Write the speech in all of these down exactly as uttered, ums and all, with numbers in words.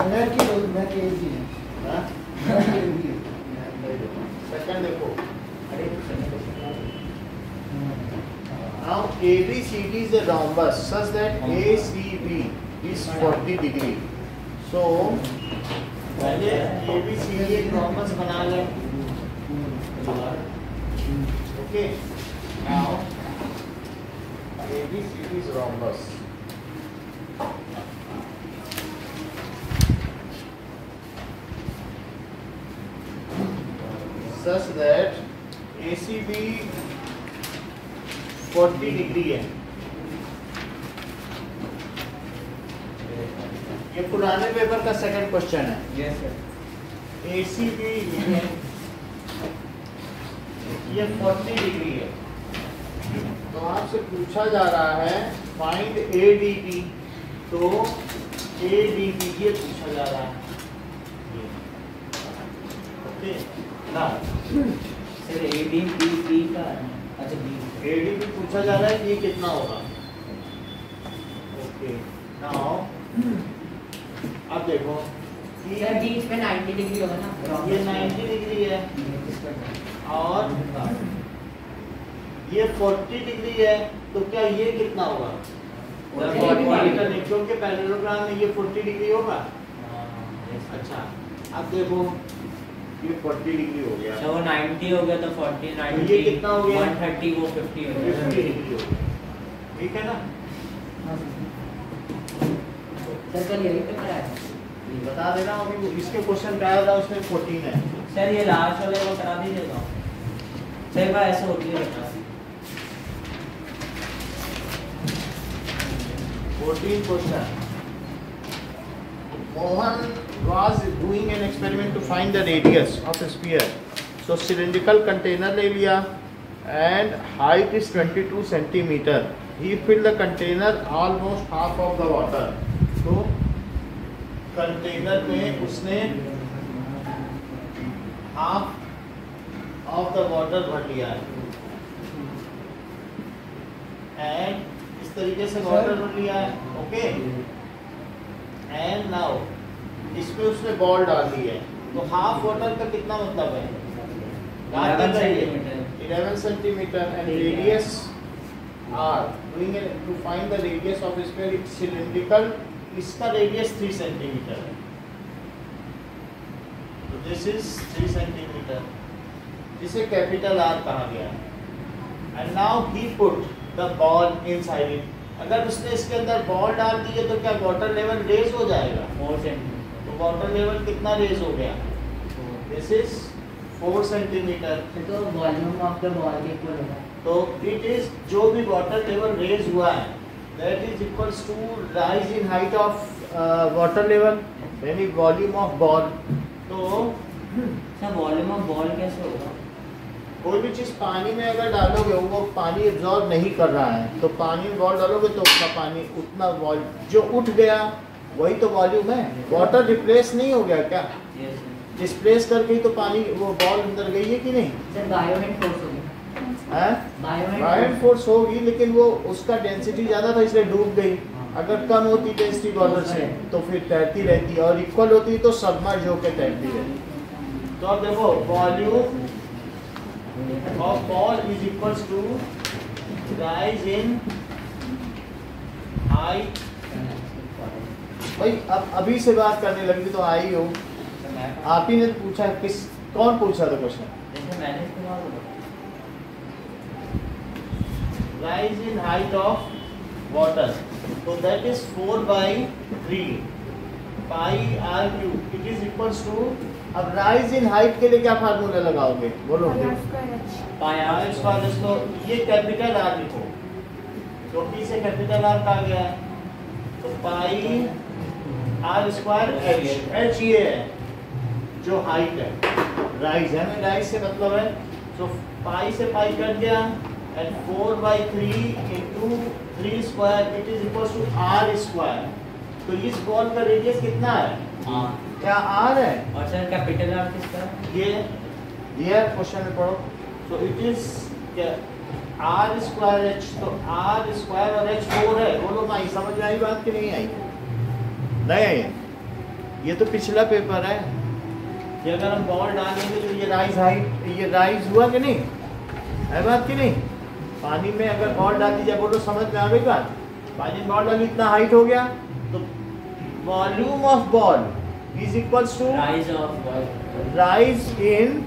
मैं की बोल मैं के जी है हां सेकंड देखो अरे now A B C D is a rhombus such that A C B is forty degree. So पहले A B C D एक rhombus बना लें. Okay. Now A B C D is rhombus. Such that A C B forty degree है. ये पुराने paper का second question है. Yes sir. A C B ये forty डिग्री है. तो आपसे पूछा जा रहा है फाइंड A D B. तो A D B ये पूछा जा रहा है. ओके ना sir A D B B का अच्छा बी A D B पूछा जा रहा है कि ये कितना होगा. ओके नाउ अब देखो सर बीच में ninety डिग्री होगा ना. ये ninety डिग्री है और ये forty डिग्री है. तो क्या ये कितना होगा? क्योंकि पैरेललोग्राम में ये forty डिग्री होगा. अच्छा अब देखो ये forty डिग्री हो गया. तो वो ninety हो गया तो forty ninety ये कितना हो गया? one thirty वो fifty हो गया. fifty डिग्री हो गया. ठीक है ना. सर कल यही पेपर आया. बता देना अभी इसके क्वेश्चन क्या आया था उसमें fourteen है. सर ये लास्ट वाले को करा दीजिएगा. सर भाई ऐसा होती है बेटा. fourteen question. Mohan was doing an experiment to find the radius of a sphere. So cylindrical container ले लिया and height is twenty-two centimeter. He filled the container almost half of the water. तो container में उसने half of the water भर लिया है. And इस तरीके से वाटर भर लिया है. ओके एंड नाउ इसमें उसने बॉल डाल दी है. तो हाफ वाटर का कितना मतलब है? eleven centimetre. eleven centimetre and radius R. Doing it to find the radius of sphere. It's cylindrical. इसका रेडियस three सेंटीमीटर है. तो दिस इज three सेंटीमीटर जिसे कैपिटल आर कहा गया है. And now he put the ball inside it. अगर उसने इसके अंदर बॉल डाल दी है तो क्या वाटर लेवल रेज हो जाएगा? four centimetre. तो वाटर लेवल कितना रेज हो गया? This is four centimetre. तो वॉल्यूम ऑफ द बॉल के इक्वल होगा. तो इट इज जो भी वाटर लेवल रेज हुआ है that is equals to rise in height of water level यानी वॉल्यूम ऑफ बॉल. तो सर वॉल्यूम ऑफ बॉल कैसे होगा? कोई भी चीज़ पानी में अगर डालोगे वो पानी एब्जॉर्ब नहीं कर रहा है. तो पानी में बॉल डालोगे तो उसका पानी उतना वॉल जो उठ गया वही तो वॉल्यूम है. वाटर रिप्लेस नहीं हो गया क्या? Yes sir. डिस्प्लेस कर गई तो पानी वो बॉल अंदर गई है कि नहीं? सर बायोहेड फोर्स होगी. है बायोहेड फोर्स होगी लेकिन वो उसका डेंसिटी ज़्यादा था इसलिए डूब गई. अगर कम होती डेंसिटी वाटर से तो फिर तैरती रहती और इक्वल होती तो सबमर्ज होकर तैरती रहती. तो अब देखो volume of ball is equals to rise in height. भाई अब अभी से बात करने लगी तो आई हो. आप ही ने पूछा. किस कौन पूछा था क्वेश्चन? जैसे मैंने सुना होगा. rise in height of water. So that is four by three pi r cube. It is equals to. अब rise in height के लिए क्या फार्मूला लगाओगे? बोलो. Pi R square. इसको ये कैपिटल आर लिखो क्योंकि इसे कैपिटल आर कहा गया है. तो pi R square H. H ये है जो हाइट है. राइज है ना. राइज से मतलब है तो पाई से पाई कट गया and four by three into three square it is equal to R square. तो इस बॉल का रेडियस कितना है? आर. क्या आर है? और सर कैपिटल आर किसका? ये ये क्वेश्चन में पढ़ो. तो it is R square H. तो आर स्क्वायर और एच फोर है. बोलो भाई समझ में आई बात कि नहीं आई? नहीं आई. ये तो पिछला पेपर है। ये अगर हम बॉल डालेंगे तो ये राइज हाइट, ये राइज हुआ कि नहीं, है बात कि नहीं? पानी में अगर बॉल डाल दी जाए, बोलो समझ में आ गई बात? पानी में बॉल डाली इतना हाइट हो गया, तो volume of ball is equals to rise of ball rise in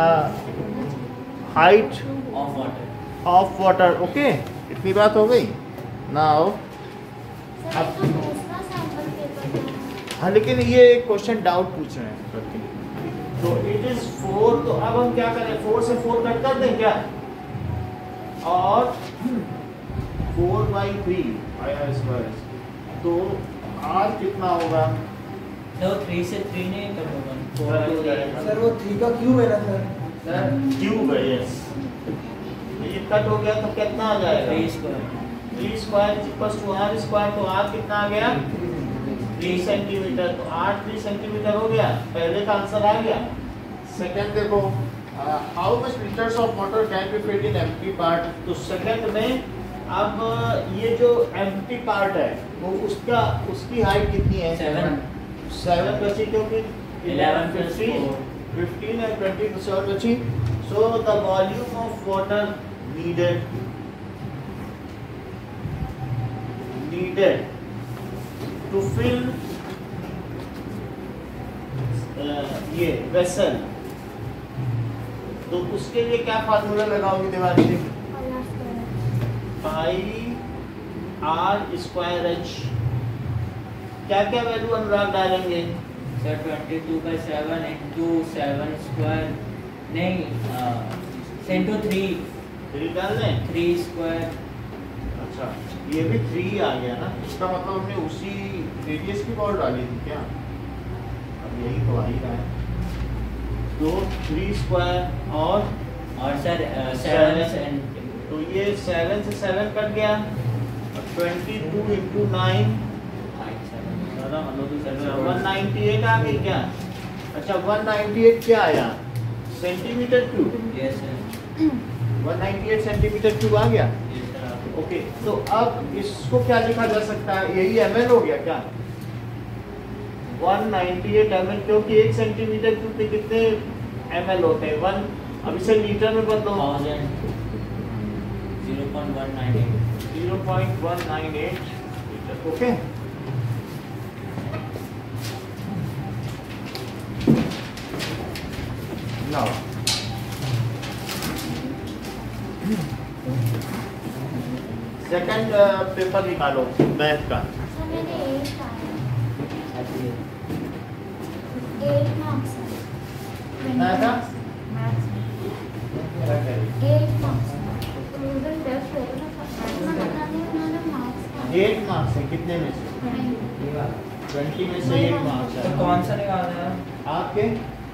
height of water. Of water. Okay, इतनी बात हो गई। नाउ सर अब- तो दूसरा सैंपल पेपर है। हाँ, लेकिन ये क्वेश्चन डाउट पूछ रहे हैं करके। तो इट इज फोर, तो अब हम क्या करें, फोर से फोर कट कर दें क्या, और फोर बाई थ्री आया स्क्वायर, तो आर कितना होगा? तो थ्री से थ्री नहीं कर होगा, फोर हो बाई जाएगा। थ्री। सर वो थ्री का क्यूब है ना सर? सर क्यूब है, यस। ये कट हो गया तो कितना आ जाएगा? Three square three square equals to R square, तो आर कितना आ गया? Three centimetre. तो आर थ्री सेंटीमीटर हो गया, पहले का आंसर आ गया। सेकंड देखो, how much litres of water can be fit in empty part. तो सेकंड में अब ये जो एम्प्टी पार्ट है वो उसका उसकी हाइट कितनी है? सेवन सेवन बची, क्योंकि Eleven plus fifteen four. Fifteen and twenty तो सेवन बची। So the volume of water needed needed to fill ये वेसल, तो उसके लिए क्या फार्मूला लगाओगे Devanshi? Pi R square H. क्या क्या वैल्यू अनुराग डालेंगे? Sir twenty two by seven into seven square नहीं इंटू थ्री थ्री डाल दें। Three square. अच्छा, ये भी थ्री आ गया ना, इसका मतलब हमने उसी रेडियस की बॉल डाली थी क्या? अब यही तो आ ही रहा है। तो थ्री स्क्वायर और और सर Seven. सेवन तो ये सेवन से सेवन कट गया, और twenty two into nine one ninety eight आ गई क्या? अच्छा, वन नाइन्टी एट क्या आया? Centimetre cube. Yes sir one ninety eight centimetre cube आ गया। Yes sir. ओके, तो अब इसको क्या लिखा जा सकता है? यही एम एल हो गया क्या? One ninety eight M L, क्योंकि एक सेंटीमीटर क्यूब में कितने एम एल होते हैं? वन। अब इसे लीटर में बदलो। Thousand zero point one nine eight. Zero point one nine eight litre. Okay, now second paper निकालो मैथ का। सर मेरे एट आया, एट मार्क्स है। कितना था? Eight marks. तो उधर टेस्ट होगा ना, इतना पता नहीं उन्होंने मार्क्स एट मार्क्स है, कितने में से? ट्वेंटी में से एट मार्क्स तो है कौन सा निकालना है? आपके।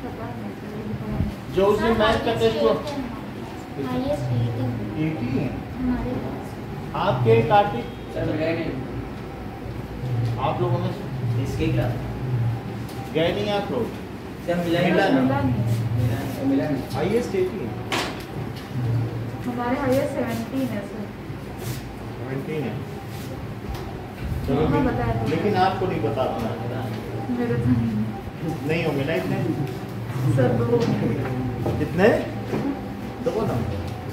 जो उसने मैथ का टेस्ट हुआ हाईएस्ट रेटिंग एटी है हमारे पास। आपके कार्तिक, सर मिला ही नहीं। आप लोगों में से इसके क्या गए नहीं आप लोग? सर मिला ही मिला नहीं। ना। मिला नहीं। मिला नहीं। हाईएस्ट एटी है, हमारे हाईएस्ट सेवेंटीन है सर। सेवेंटीन है। चलो, हाँ, बताया तो। लेकिन आपको नहीं बता पाया। मेरे तो नहीं नहीं हो मिला इतने? है। सर दो कितने? दो ना।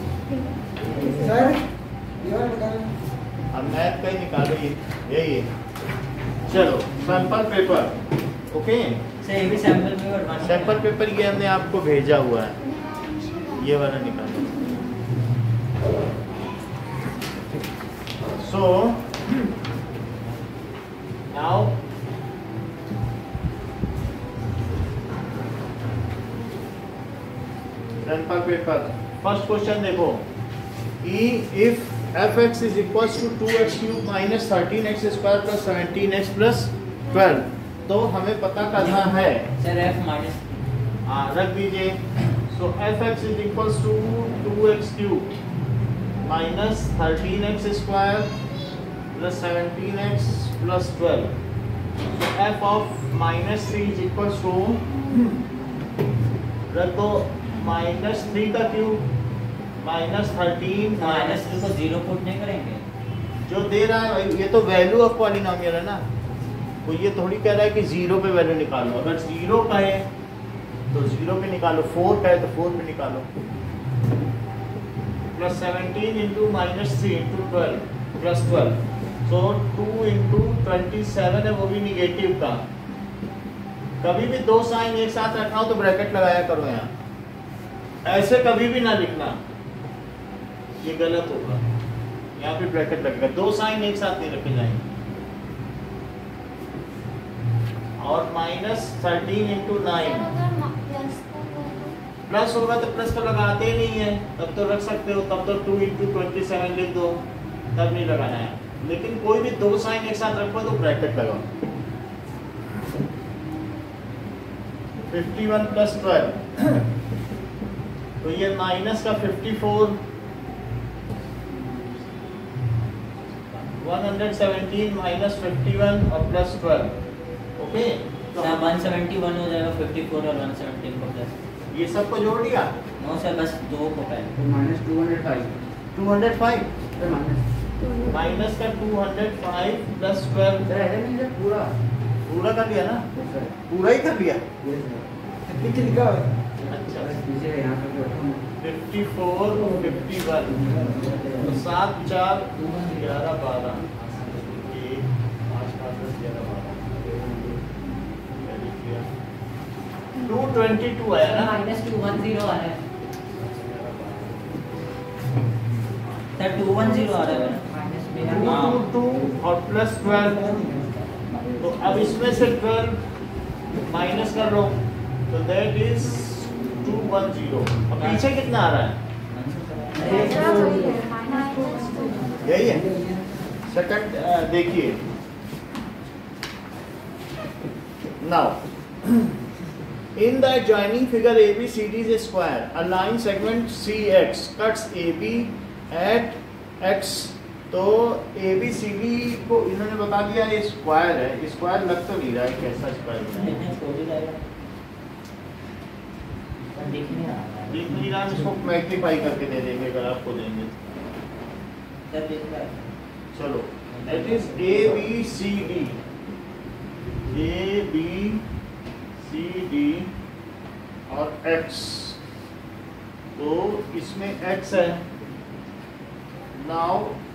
सर ये वाला निकालो। अब मैथ का ही निकालो, ये यही है। चलो, सैंपल पेपर। ओके, सर ये भी सैंपल पेपर बना सैंपल पेपर ये हमने आपको भेजा हुआ है, ये वाला निकालो। So now sample paper first question देखो। ई if F x is equals to two x cube minus thirteen x square plus seventeen x plus twelve, तो हमें पता करना है। सर एफ माइनस हाँ, रख दीजिए। So f x is equals to two x cube minus thirteen x square plus seventeen x plus twelve. So f of minus three is equals to रख दो माइनस थ्री का cube minus thirteen minus three को zero put नहीं करेंगे? जो दे रहा है ये तो वैल्यू ऑफ पॉलिनोमियल है ना, कोई ये थोड़ी कह रहा है कि जीरो पे वैल्यू निकालो, अगर जीरो का है तो जीरो पे निकालो, फोर का है तो फोर पे निकालो। Plus seventeen into minus three into twelve plus twelve, so two into twenty seven है, वो भी निगेटिव का। कभी भी दो साइन एक साथ रखना हो तो ब्रैकेट लगाया करो यहाँ, ऐसे कभी भी ना लिखना, ये गलत होगा। यहाँ पे ब्रैकेट लगेगा, दो साइन एक साथ नहीं रखे जाएंगे। और minus thirteen into nine, plus होगा तो प्लस तो लगाते ही नहीं है, तब तो रख सकते हो, तब तो टू इंटू ट्वेंटी सेवन लिख दो, तब नहीं लगाना है। लेकिन कोई भी दो साइन एक साथ रखो तो ब्रैकेट लगाओ। फिफ्टी वन प्लस ट्वेल्व, तो ये माइनस का fifty four, one hundred seventeen minus fifty one और प्लस ट्वेल्व। ओके, तो सर वन सेवेंटी वन हो जाएगा, फिफ्टी फोर और वन सेवेंटीन को प्लस। ये सबको जोड़ दिया। नो सर, बस दो को पहले। तो minus two hundred five, two hundred five sir minus minus का two hundred five plus twelve, sir ऐसा नहीं सर पूरा, पूरा कर लिया ना, यस सर, पूरा ही कर लिया। यस सर, नीचे लिखा हुआ है। अच्छा, बस पीछे यहाँ पे बैठा हूँ। फिफ्टी फोर फिफ्टी वन, तो सात चार ग्यारह बारह, एक पाँच पाँच दस ग्यारह बारह, टू ट्वेंटी टू आया ना। माइनस टू वन जीरो आ रहा है सर, टू वन जीरो आ रहा है माइनस में। टू टू टू और प्लस ट्वेल्व, तो अब इसमें से ट्वेल्व माइनस कर लो, तो that is two one zero. अब पीछे कितना आ रहा है? ऐसा वही है, माइनस टू वन टू। यही है। सेकंड देखिए, now in the adjoining figure A B C D is a square, a line segment C X cuts A B at X, तो A B C D को इन्होंने बता दिया ये square है। स्क्वायर लग तो नहीं रहा है, कैसा स्क्वायर है, कितने छोटी जाएगा पर दिख नहीं रहा है। दिख नहीं रहा, इसको मैग्नीफाई करके दे देंगे अगर आपको देंगे। सर दिख रहा है। चलो, that is A B C D, A B C D और X, तो इसमें X है। नाउ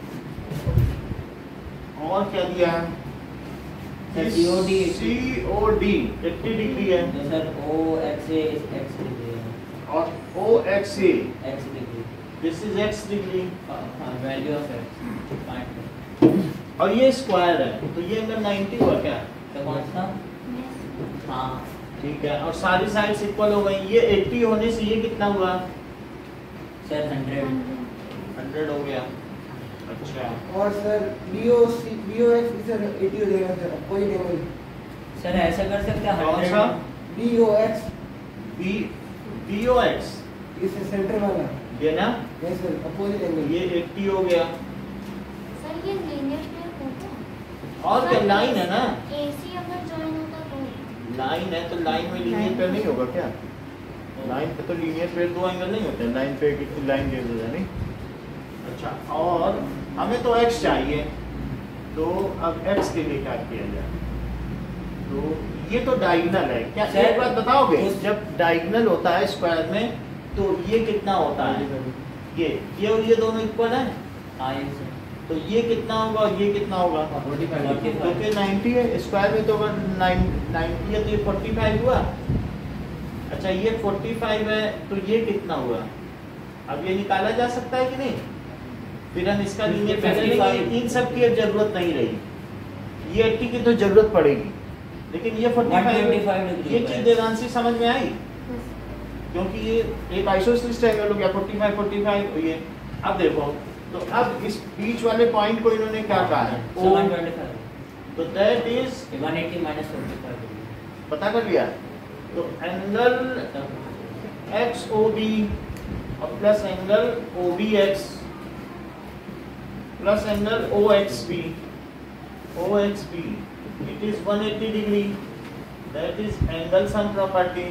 और क्या दिया है? Sir C O D, C O D अस्सी डिग्री है, तो sir O X A X degree है, और O X A X degree, this is X degree, value of X point. और ये स्क्वायर है, तो ये एंगल नाइंटी हुआ क्या? तो कौन सा? हाँ ठीक है, और सारी साइड्स इक्वल हो गई। ये अस्सी होने से ये कितना हुआ? Sir hundred. हंड्रेड हो गया। अच्छा, और sir B O C B O X भी सर eighty हो जाएगा सर, अपोजिट एंगल। सर ऐसा कर सकते हैं कौन सा? B O X, B B O X इसे सेंटर वाला, ये ना, यस सर, अपोजिट एंगल। ये अस्सी हो गया। सर ये लीनियर पेयर होगा, और क्या लाइन है ना, एसी अगर जॉइन होता तो लाइन है तो लाइन में लीनियर पेयर नहीं होगा क्या? लाइन पे तो लीनियर पेयर दो एंगल नहीं होते, लाइन पे कितनी लाइन दे दो नहीं। अच्छा, और हमें तो x चाहिए, तो अब x के लिए क्या किया जाए? तो ये तो डायगोनल है क्या? सर, एक बात बताओगे, उस- जब डायगोनल होता है स्क्वायर में तो ये कितना होता है? ये ये और ये दोनों इक्वल है, हाँ ये सर तो ये कितना होगा और ये कितना होगा? फोर्टी फाइव, क्योंकि नाइंटी है स्क्वायर में, तो अगर नाइंटी है तो ये फोर्टी फाइव हुआ। अच्छा, ये फोर्टी फाइव है तो ये कितना हुआ? अब ये निकाला जा सकता है कि नहीं? फिर हम इसका लीनियर पेयर लेंगे, इन सब की अब जरूरत नहीं रही। ये अस्सी की तो जरूरत पड़ेगी, लेकिन ये one पैंतालीस, twenty-five डिग्री ये पर चीज है। देवांशी समझ में आई? क्योंकि ये एक आइसोसेलेस एंगल हो गया, पैंतालीस पैंतालीस ये। अब देखो, तो अब इस बीच वाले पॉइंट को इन्होंने क्या कहा है? Sir O, one twenty five, तो that is, one eighty minus forty five degree. पता कर लिया। तो एंगल एक्स ओ बी और plus angle O B X plus angle O X B, O X B, it is one eighty degree, that is angle sum property.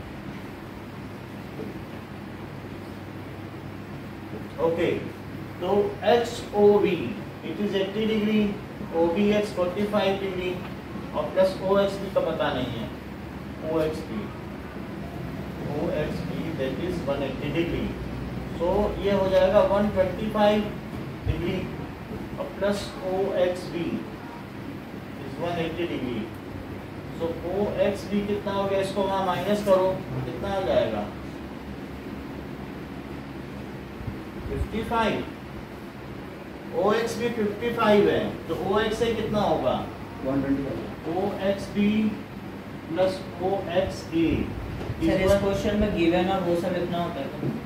Okay, तो X O B it is अस्सी degree, O B X forty five degree, और plus O X B का पता नहीं है, O X B O X B that is one eighty degree. So ये हो जाएगा वन ट्वेंटी फाइव डिग्री और plus O X B is one eighty degree. So O X B कितना हो गया, इसको वहाँ माइनस करो, कितना आ जाएगा fifty five. O X B fifty five है, तो ओ एक्स ए कितना होगा one twenty five. O X B plus O X A. Sir इस क्वेश्चन में गिवन और वो सब लिखना होता है तो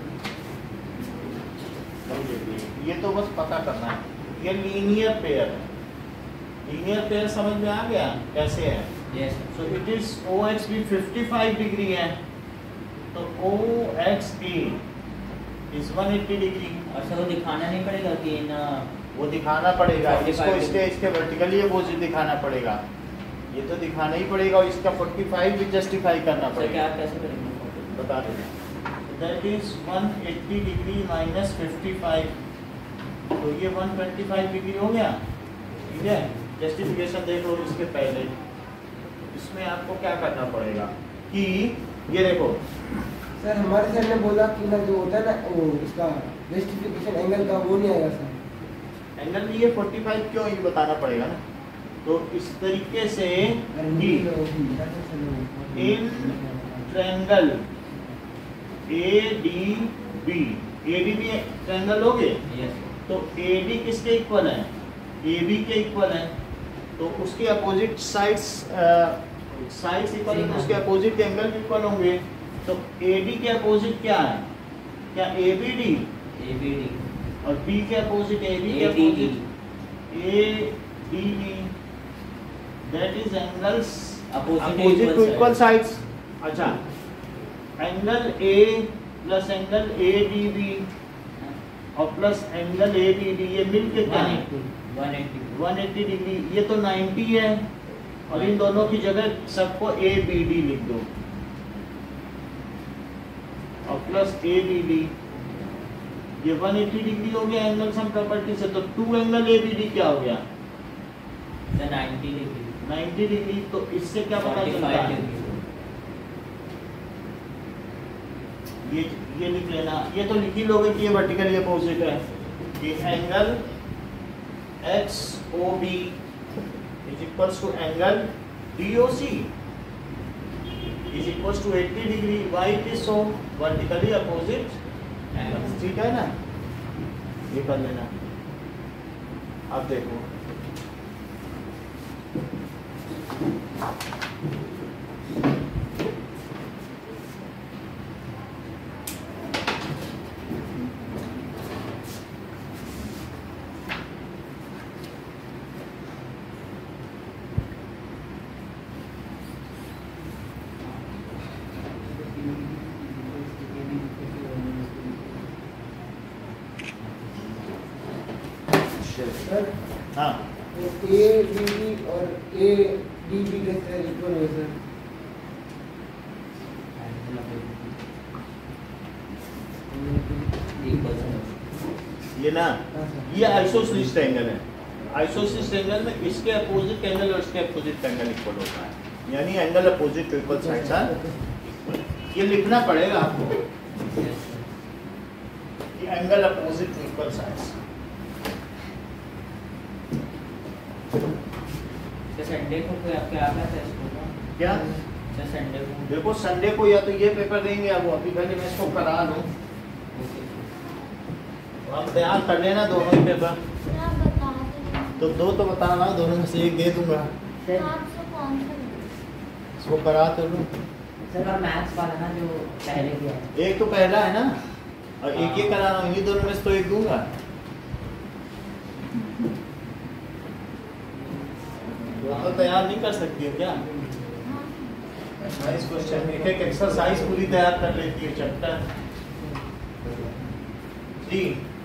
ये तो बस पता करना है, ये लीनियर पेयर है। लीनियर पेयर समझ में आ गया कैसे है? Yes so it is O X B fifty five degree है, तो O X A is one eighty degree. और सर वो दिखाना नहीं पड़ेगा कि ना वो दिखाना पड़ेगा, forty इसको five इसके इसके वर्टिकली अपोजिट दिखाना पड़ेगा, ये तो दिखाना ही पड़ेगा और इसका फोर्टी फाइव भी जस्टिफाई करना सर पड़ेगा। क्या कैसे करेंगे? बता देना। That is one eighty degree minus fifty five, तो ये वन ट्वेंटी फाइव डिग्री हो गया। ठीक है, जस्टिफिकेशन देख लो इसके पहले। इसमें आपको क्या करना पड़ेगा कि ये देखो सर हमारे सर ने बोला कि ना जो होता है ना वो इसका जस्टिफिकेशन एंगल का वो नहीं आएगा सर। एंगल भी ये फोर्टी फाइव क्यों, ये बताना पड़ेगा ना। तो इस तरीके से कि in triangle A D B, A D B triangle हो गए, यस तो ए डी किसके इक्वल है, ए बी के इक्वल है, तो उसके अपोजिट साइड्स साइड्स इक्वल है, तो उसके अपोजिट एंगल इक्वल होंगे। तो ए डी के अपोजिट क्या है, क्या A B D, A B D और बी के अपोजिट ए बी के A D D opposite A D B, that is angles Opposite opposite to equal equal sides. अच्छा, angle A plus angle A D B और plus angle A B D, ये मिल के क्या है one eighty one eighty degree. ये तो ninety है और इन दोनों की जगह सबको ए बी डी लिख दो और प्लस ए बी डी, ये वन एट्टी डिग्री हो गया एंगल सम प्रॉपर्टी से। तो two angle A B D क्या हो गया sir ninety degree ninety degree. तो इससे क्या पता फोर्टी चलता फाइव है, डिग्री ये ये लिख लेना, ये तो लिख ही लोगे कि ये वर्टिकली अपोजिट है। ये angle X O B is equals to angle D O C is equals to eighty degree. Why it is so, vertically opposite angle. ठीक है ना, ये कर लेना। अब देखो सर हाँ, ए डी बी और ए डी बी कैसे इक्वल हो सर? ये ना हाँ सर। ये आइसोसेलेस एंगल है। आइसोसेलेस एंगल में इसके अपोजिट एंगल और इसके अपोजिट एंगल इक्वल होता है, यानी angle opposite to equal sides are. ये लिखना पड़ेगा आपको कि angle opposite to equal sides. Sunday को कोई आपके आ गया था स्कूल में? क्या सर संडे को देखो, संडे को या तो ये पेपर देंगे, अब अभी पहले मैं इसको करा लूँ, आप तैयार कर लेना दोनों ही पेपर। क्या बता दें? तो दो तो बता रहा हूँ, दोनों में से एक दे दूंगा, आपसे कौन सा लें? इसको करा तो लूँ। सर और मैथ्स वाला ना जो पहले किया है एक तो पहला है ना, और एक ये करा रहा हूँ, इन्हीं दोनों में से तो एक दूंगा। तो तैयार नहीं कर सकती हो क्या? Nice question. एक एक एक्सरसाइज पूरी तैयार कर लेती है चैप्टर जी।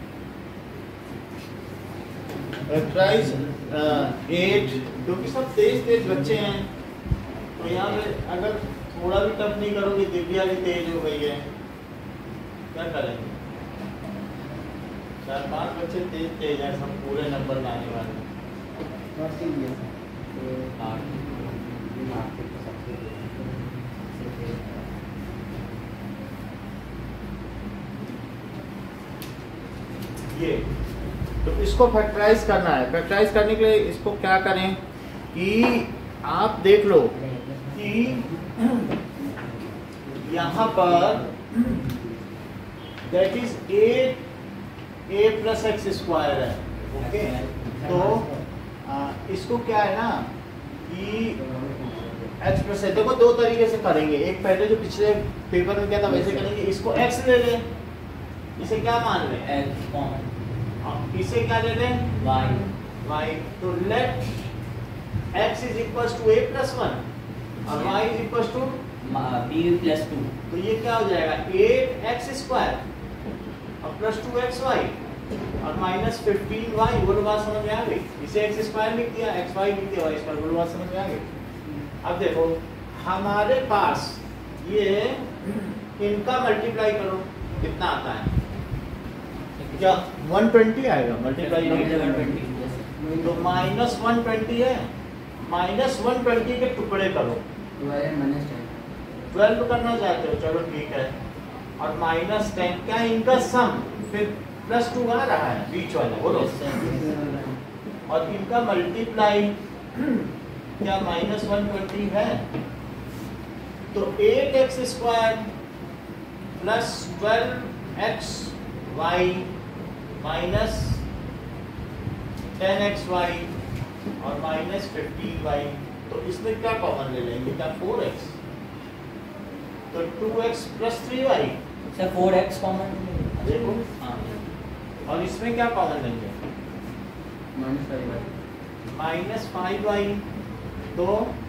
एक्सरसाइज एट, क्योंकि सब तेज तेज बच्चे हैं, तो यहाँ पे अगर थोड़ा भी टफ नहीं करोगे, दिव्या भी तेज हो गई है, क्या करेंगे? चार पांच बच्चे तेज तेज हैं, सब पूरे नंबर लाने वाले। और सी बी एस आठ ये तो इसको फैक्टराइज करना है। फैक्टराइज करने के लिए इसको क्या करें कि आप देख लो कि यहाँ पर that is eight A plus X square है। ओके, तो आ, इसको क्या है ना कि एक्स प्लस है। देखो दो तरीके से करेंगे, एक पहले जो पिछले पेपर में क्या था वैसे करेंगे। इसको एक्स ले लें, इसे क्या मान लें एक्स कॉमन, इसे क्या ले लें वाई y। तो let x is equal to a plus one और y is equal to, B plus two, तो ये क्या हो जाएगा एट एक्स स्क्वायर और प्लस टू एक्स वाई और माइनस फिफ्टीन वाई। वो बात समझ में आ गई। इसे एक्स स्क्वायर लिख दिया, एक्स वाई लिख दिया, वाई स्क्वायर। वो बात समझ में आ गई। अब देखो हमारे पास ये इनका मल्टीप्लाई करो, कितना आता है? क्या वन ट्वेंटी आएगा मल्टीप्लाई करोगे तो माइनस वन ट्वेंटी है। माइनस वन ट्वेंटी के टुकड़े करो, ट्वेल्व करना चाहते हो, चलो ठीक है। और माइनस टेन, क्या इनका सम, फिर प्लस टू आ रहा है बीच वाला, बोलो। और इनका मल्टीप्लाई क्या माइनस वन ट्वेंटी है, तो eight X square plus twelve X Y minus ten X Y और माइनस फिफ्टीन वाई। तो इसमें क्या कॉमन ले लेंगे, क्या फोर एक्स, तो two X plus three Y. Sir four X common देखो, हाँ, और इसमें क्या कॉमन लेंगे माइनस फाइव वाई, तो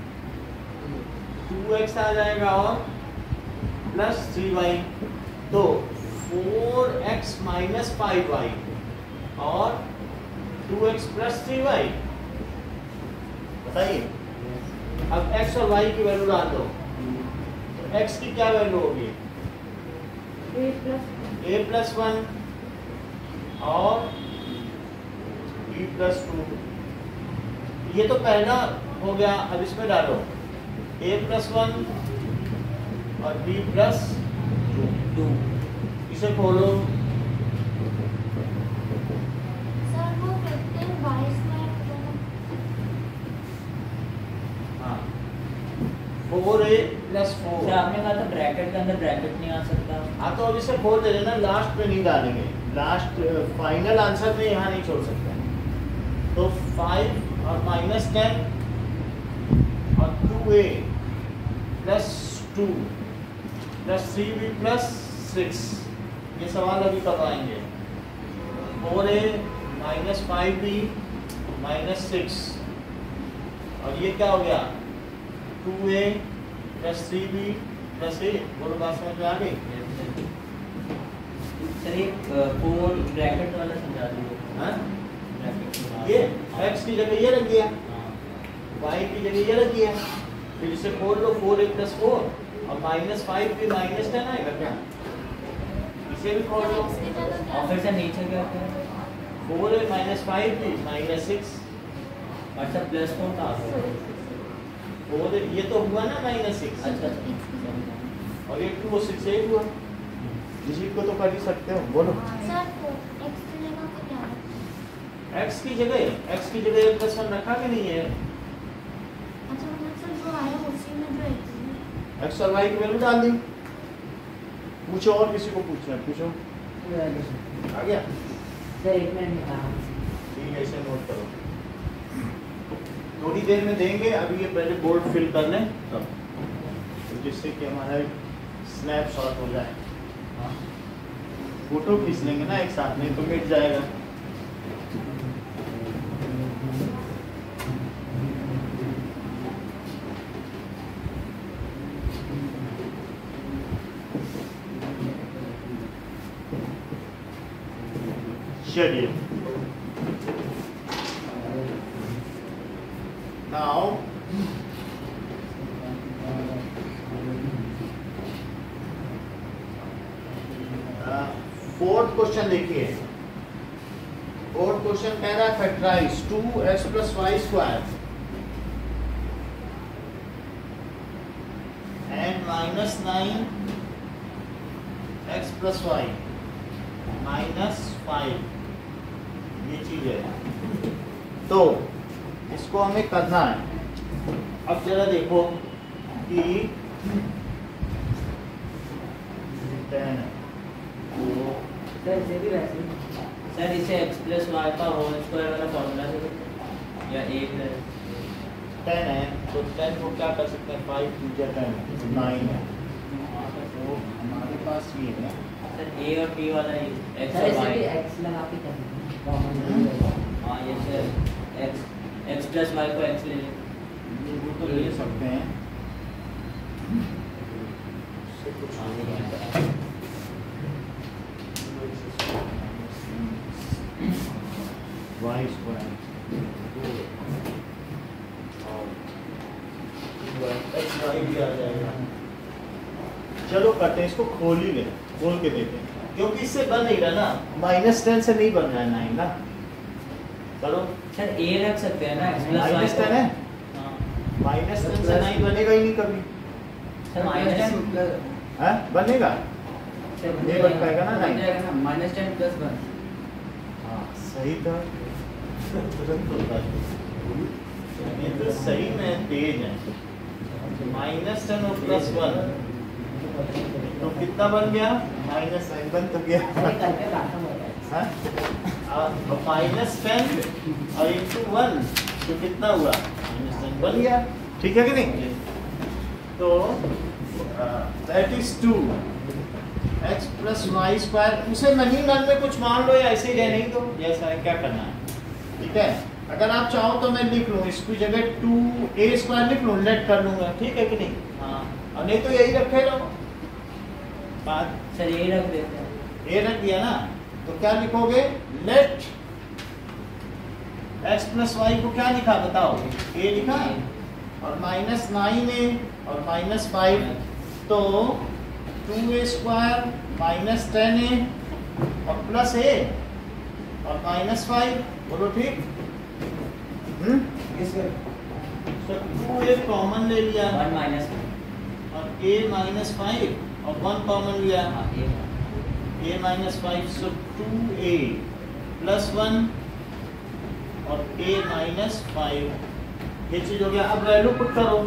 टू एक्स आ जाएगा और प्लस थ्री वाई। तो four X minus five Y और two X plus three Y. बताइए, अब x और y की वैल्यू डाल दो, तो x की क्या वैल्यू होगी A plus a plus one और b प्लस टू। ये तो पहला हो गया। अब इसमें डालो a प्लस वन और b प्लस टू। इसे खोलो, सर वो फिफ्टीन बाईस में हाँ four A plus sir four. आपने कहा था ब्रैकेट के अंदर ब्रैकेट नहीं आ सकता। हाँ, तो अब इसे खोल दे देना, लास्ट में नहीं डालेंगे, लास्ट फाइनल आंसर में यहाँ नहीं छोड़ सकते। तो फाइव और माइनस टेन और two A plus two plus three B plus six. ये सवाल अभी करवाएंगे। Four A minus five B minus six, और ये क्या हो गया two A plus three B plus A. बोलो बात समझ में आ गई? सर ये फोर ब्रैकेट वाला समझा दीजिए। हाँ? ब्रैकेट ये x की जगह ये रख दिया, हाँ, y की जगह ये रख दिया। फिर इसे खोल लो, फोर ए प्लस फोर और माइनस फाइव भी माइनस टेन आएगा क्या? इसे भी खोल लो, और फिर से नीचे क्या होता है? फोर ए माइनस फाइव भी माइनस सिक्स अच्छा प्लस फोर था। फोर ये तो हुआ ना माइनस सिक्स, अच्छा अच्छा। और ये टू सिक्स एट हुआ। इसी को तो कर ही सकते हो। बोलो सर एक्स की जगह पे क्या है? x की जगह x की जगह एक प्लस वन रखा कि नहीं है? अच्छा मतलब सर जो आया उसी में जो एक्स है। x और y की वैल्यू डाल दी। पूछो, और किसी को पूछना है पूछो। आ गया? सर एक मिनट हाँ। ठीक है, इसे नोट करो। थोड़ी देर में देंगे, अभी ये पहले बोर्ड फिल कर लें तब, तो जिससे कि हमारा स्नैपशॉट हो जाए। फोटो खींच लेंगे ना एक साथ में, तो मिट जाएगा। चलिए, नाउ फोर्थ क्वेश्चन देखिए। फोर्थ क्वेश्चन कह रहा है factorize two X plus Y square minus nine X plus Y minus five, ये चीज है। तो इसको हमें करना है। अब जरा देखो कि टेन है तो सर इसे भी वैसे ही। सर इसे x प्लस वाई का होल स्क्वायर वाला फॉर्मूला से करते या एक है टेन है तो टेन को क्या कर सकते हैं, फाइव टू जा टेन नाइन है। तो हमारे पास ये है सर a और b वाला ही x सर और इसे भी y। x लगा के करना कॉमन। हाँ ये sir x x plus Y को x ले लें। ये वो तो ले सकते हैं, इससे कुछ नहीं है। वाई स्क्वायर और एक्स वाई भी आ जाएगा। चलो करते हैं, इसको खोल ही लें, खोल के देखें, क्योंकि इससे बन नहीं रहा ना, माइनस टेन से नहीं बन रहा है नाइन ना। चलो सर a रख सकते हैं ना x plus Y minus ten है, माइनस टेन से नाइन बनेगा ही नहीं कभी। सर माइनस टेन है बनेगा, नहीं बन पाएगा ना nine. Minus ten plus one. हाँ सही था, तुरंत होता है। ये तो सही में तेज है। माइनस टेन और प्लस वन तो कितना बन गया, माइनस नाइन बन तो गया। करके काटना होता है। माइनस टेन और इंटू वन तो कितना हुआ, माइनस टेन बन गया। ठीक है कि नहीं? तो that is two X plus Y square. उसे मनी नल में कुछ मान लो या ऐसे ही रहने दो, जैसा है, क्या करना है। ठीक है, अगर आप चाहो तो मैं लिख लूँ इसकी जगह टू ए स्क्वायर लिख लूँ, लेट कर लूंगा। ठीक है कि नहीं? हाँ और नहीं तो यही रखे रहो बात। सर यही रख देते हैं। ए रख दिया ना, तो क्या लिखोगे, लेट एक्स प्लस वाई को क्या लिखा बताओ, ए लिखा, और माइनस नाइन ए और माइनस फाइव, तो two A square minus ten A और प्लस ए और माइनस फाइव। बोलो ठीक? हम्म तो टू ए कॉमन ले लिया वन माइनस और ए माइनस फाइव और वन कॉमन लिया, हाँ ये a minus five, so two A plus one और a माइनस फाइव, ये चीज हो गया। अब वैल्यू पुट करो,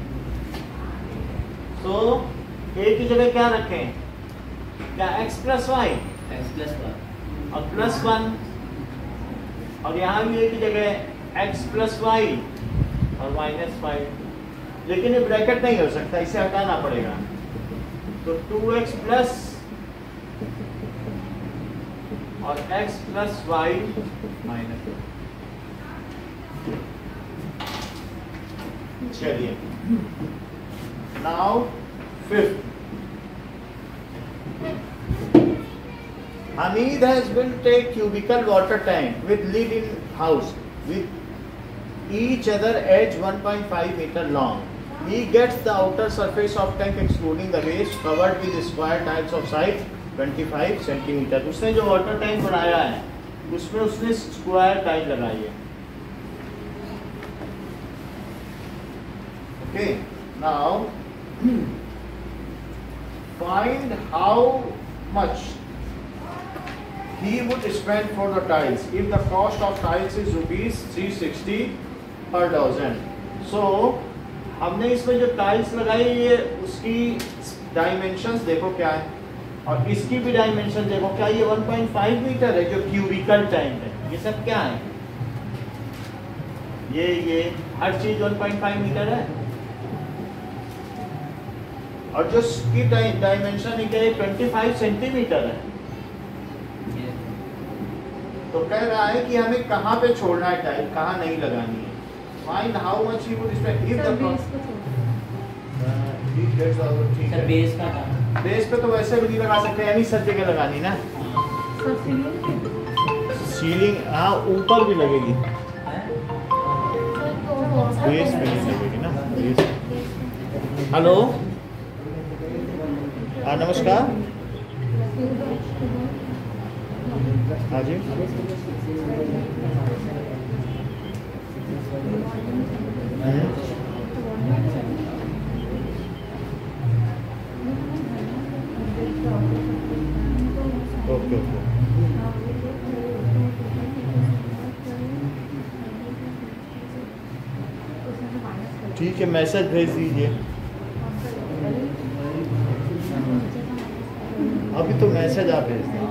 तो a की जगह क्या रखें, क्या x plus Y x plus Y और प्लस वन, और यहाँ भी a की जगह x प्लस वाई और माइनस फाइव। लेकिन ये ब्रैकेट नहीं हो सकता, इसे हटाना पड़ेगा। तो टू एक्स प्लस और x प्लस वाई माइनस। चलिए now fifth, Hamid has built a cubical water tank with lid in house with each other edge one point five meter long. He gets the outer surface of tank excluding the waste covered with square tiles of size पच्चीस centimetre. उसने जो water tank बनाया है उसमें उसने square tile लगाई है। Okay, now find how much he would spend for the tiles if the cost of tiles is rupees three sixty per dozen. So हमने इसमें जो टाइल्स लगाई है उसकी डायमेंशंस देखो क्या है, और इसकी भी डायमेंशन देखो क्या, ये वन पॉइंट फाइव मीटर है जो क्यूबिकल टैंक है। ये सब क्या है, ये ये हर चीज वन पॉइंट फाइव मीटर है, और जो इसकी डायमेंशन है क्या, पच्चीस सेंटीमीटर है। तो कह रहा है कि हमें कहाँ पे छोड़ना है टाइल, कहाँ नहीं लगानी है। Find how much he would spend if the base को छोड़ he gets our ठीक सर है। बेस का था। बेस पे तो वैसे भी नहीं लगा सकते, यानी सब जगह लगानी ना। सर सीलिंग सीलिंग हाँ ऊपर भी लगेगी, हैं? बेस पे नहीं लगेगी ना। बेस हेलो हाँ नमस्कार, हाँ जी ठीक है, मैसेज भेज दीजिए। अभी तो मैसेज आप भेज दें।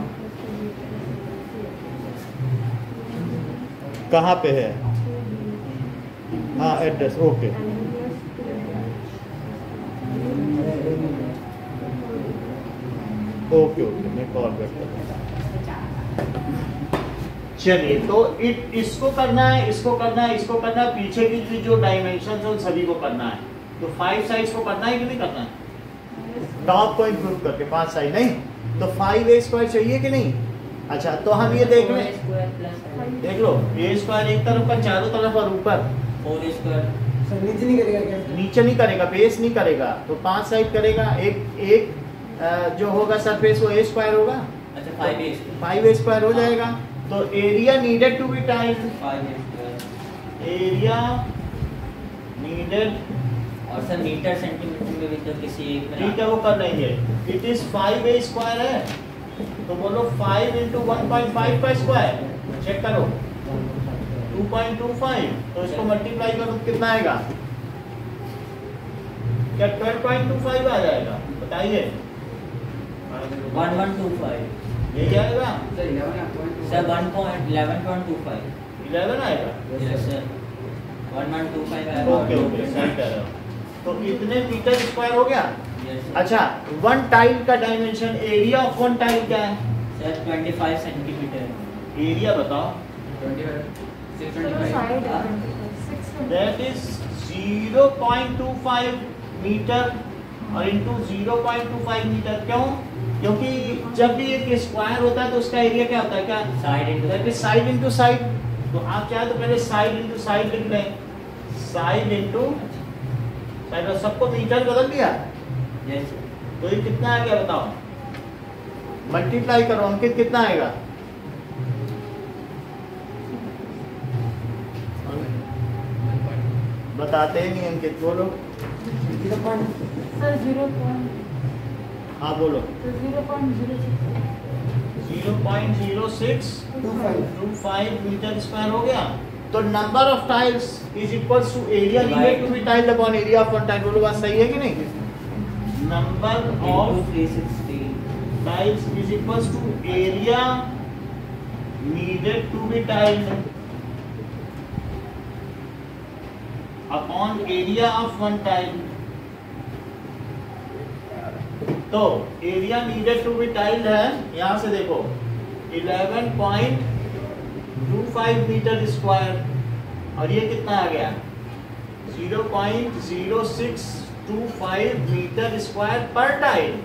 कहाँ पे है? हाँ एड्रेस, ओके। ओके ओके मैं कॉल बैक करता हूँ। चलिए, तो इट इसको करना है, इसको करना है, इसको करना है, पीछे की भी जो डायमेंशन है उन सभी को करना है। तो फाइव साइड्स को करना है कि नहीं करना है? टॉप को इंक्लूड करके पांच साइड नहीं, तो फाइव ए स्क्वायर चाहिए कि नहीं? अच्छा, तो हम ये देख लें, देख लो, ए स्क्वायर एक तरफ का, चारों तरफ और ऊपर फोर स्क्वायर। सर नीचे नहीं करेगा क्या? नीचे नहीं करेगा, बेस नहीं करेगा, तो पांच साइड करेगा। एक एक अ, जो होगा सरफेस वो ए स्क्वायर होगा। अच्छा, five A square. Five A square हो जाएगा। तो area needed to be tiled, five A square. Area needed, और सर मीटर सेंटीमीटर में भी तो किसी एक में ठीक है वो कर लेंगे। It is five A square है, तो बोलो five into one point five का स्क्वायर, चेक करो टू पॉइंट टू फाइव, तो इसको मल्टीप्लाई करो तो कितना आएगा? क्या ट्वेल्व पॉइंट टू फाइव आ जाएगा? बताइए। One one two five. यही आएगा, sir one point eleven point two five. Eleven आएगा। Yes sir, one one two five आएगा। ओके ओके सही कह रहे हो। तो इतने मीटर स्क्वायर हो गया। यस अच्छा, वन टाइल का dimension, area of one tile क्या है? Sir twenty five centimetre. Area बताओ। Side that is zero point two five metre और into zero point two five metre. क्यों? क्योंकि जब भी एक स्क्वायर होता है तो उसका एरिया क्या होता है? क्या side into that is side into side. तो आप चाहे तो पहले साइड इंटू साइड लिख लें, साइड इंटू साइड, और सबको मीटर बदल दिया। यस तो ये कितना आ गया बताओ? मल्टीप्लाई करो, अंकित कितना आएगा? बताते ही नहीं अंकित, बोलो। Zero point sir zero point हाँ बोलो। Zero point zero zero point zero six two five two five metre square हो गया। तो number of tiles is equals to area needed to be tiled upon area of one tile. बोलो बात सही है कि नहीं? Number of three sixty. Tiles is equals to area needed to be tiled upon area of one tile. तो area needed to be tiled है, यहां से देखो eleven point two five metre square, और ये कितना आ गया? Zero point zero six two five metre square per tile.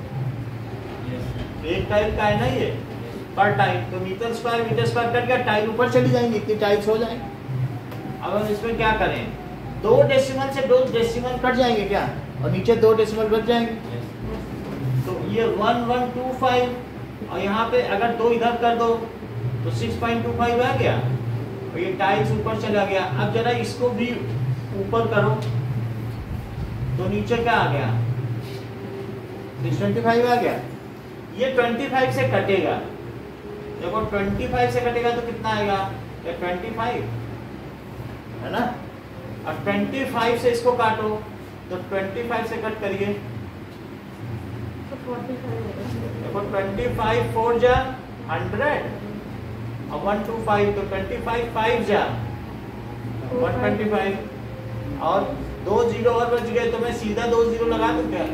एक टाइल का है ना ये, पर टाइल। तो metre square metre square cut गया, टाइल ऊपर चली जाएंगी, इतनी टाइल्स हो जाएंगे। अब हम इसमें क्या करें? दो डेसिमल से दो डेसिमल कट जाएंगे क्या, और नीचे दो डेसिमल बच जाएंगे। तो ये वन वन टू फाइव, और यहाँ पे अगर दो इधर कर दो तो सिक्स पॉइंट टू फाइव आ गया, और ये टाइल्स ऊपर चला गया। अब जरा इसको भी ऊपर करो तो नीचे क्या आ गया? सिक्स ट्वेंटी फाइव आ गया। ये ट्वेंटी फाइव से कटेगा, देखो ट्वेंटी फाइव से कटेगा तो कितना आएगा? ये ट्वेंटी फाइव है ना, और ट्वेंटी फाइव से इसको काटो तो ट्वेंटी फाइव से कट करिए, फोर्टी फाइव देखो ट्वेंटी फाइव फोर जा हंड्रेड, और वन टू फाइव तो ट्वेंटी फाइव फाइव जा वन ट्वेंटी फाइव, और दो जीरो और बच गए, तो मैं सीधा दो जीरो लगा दूं क्या?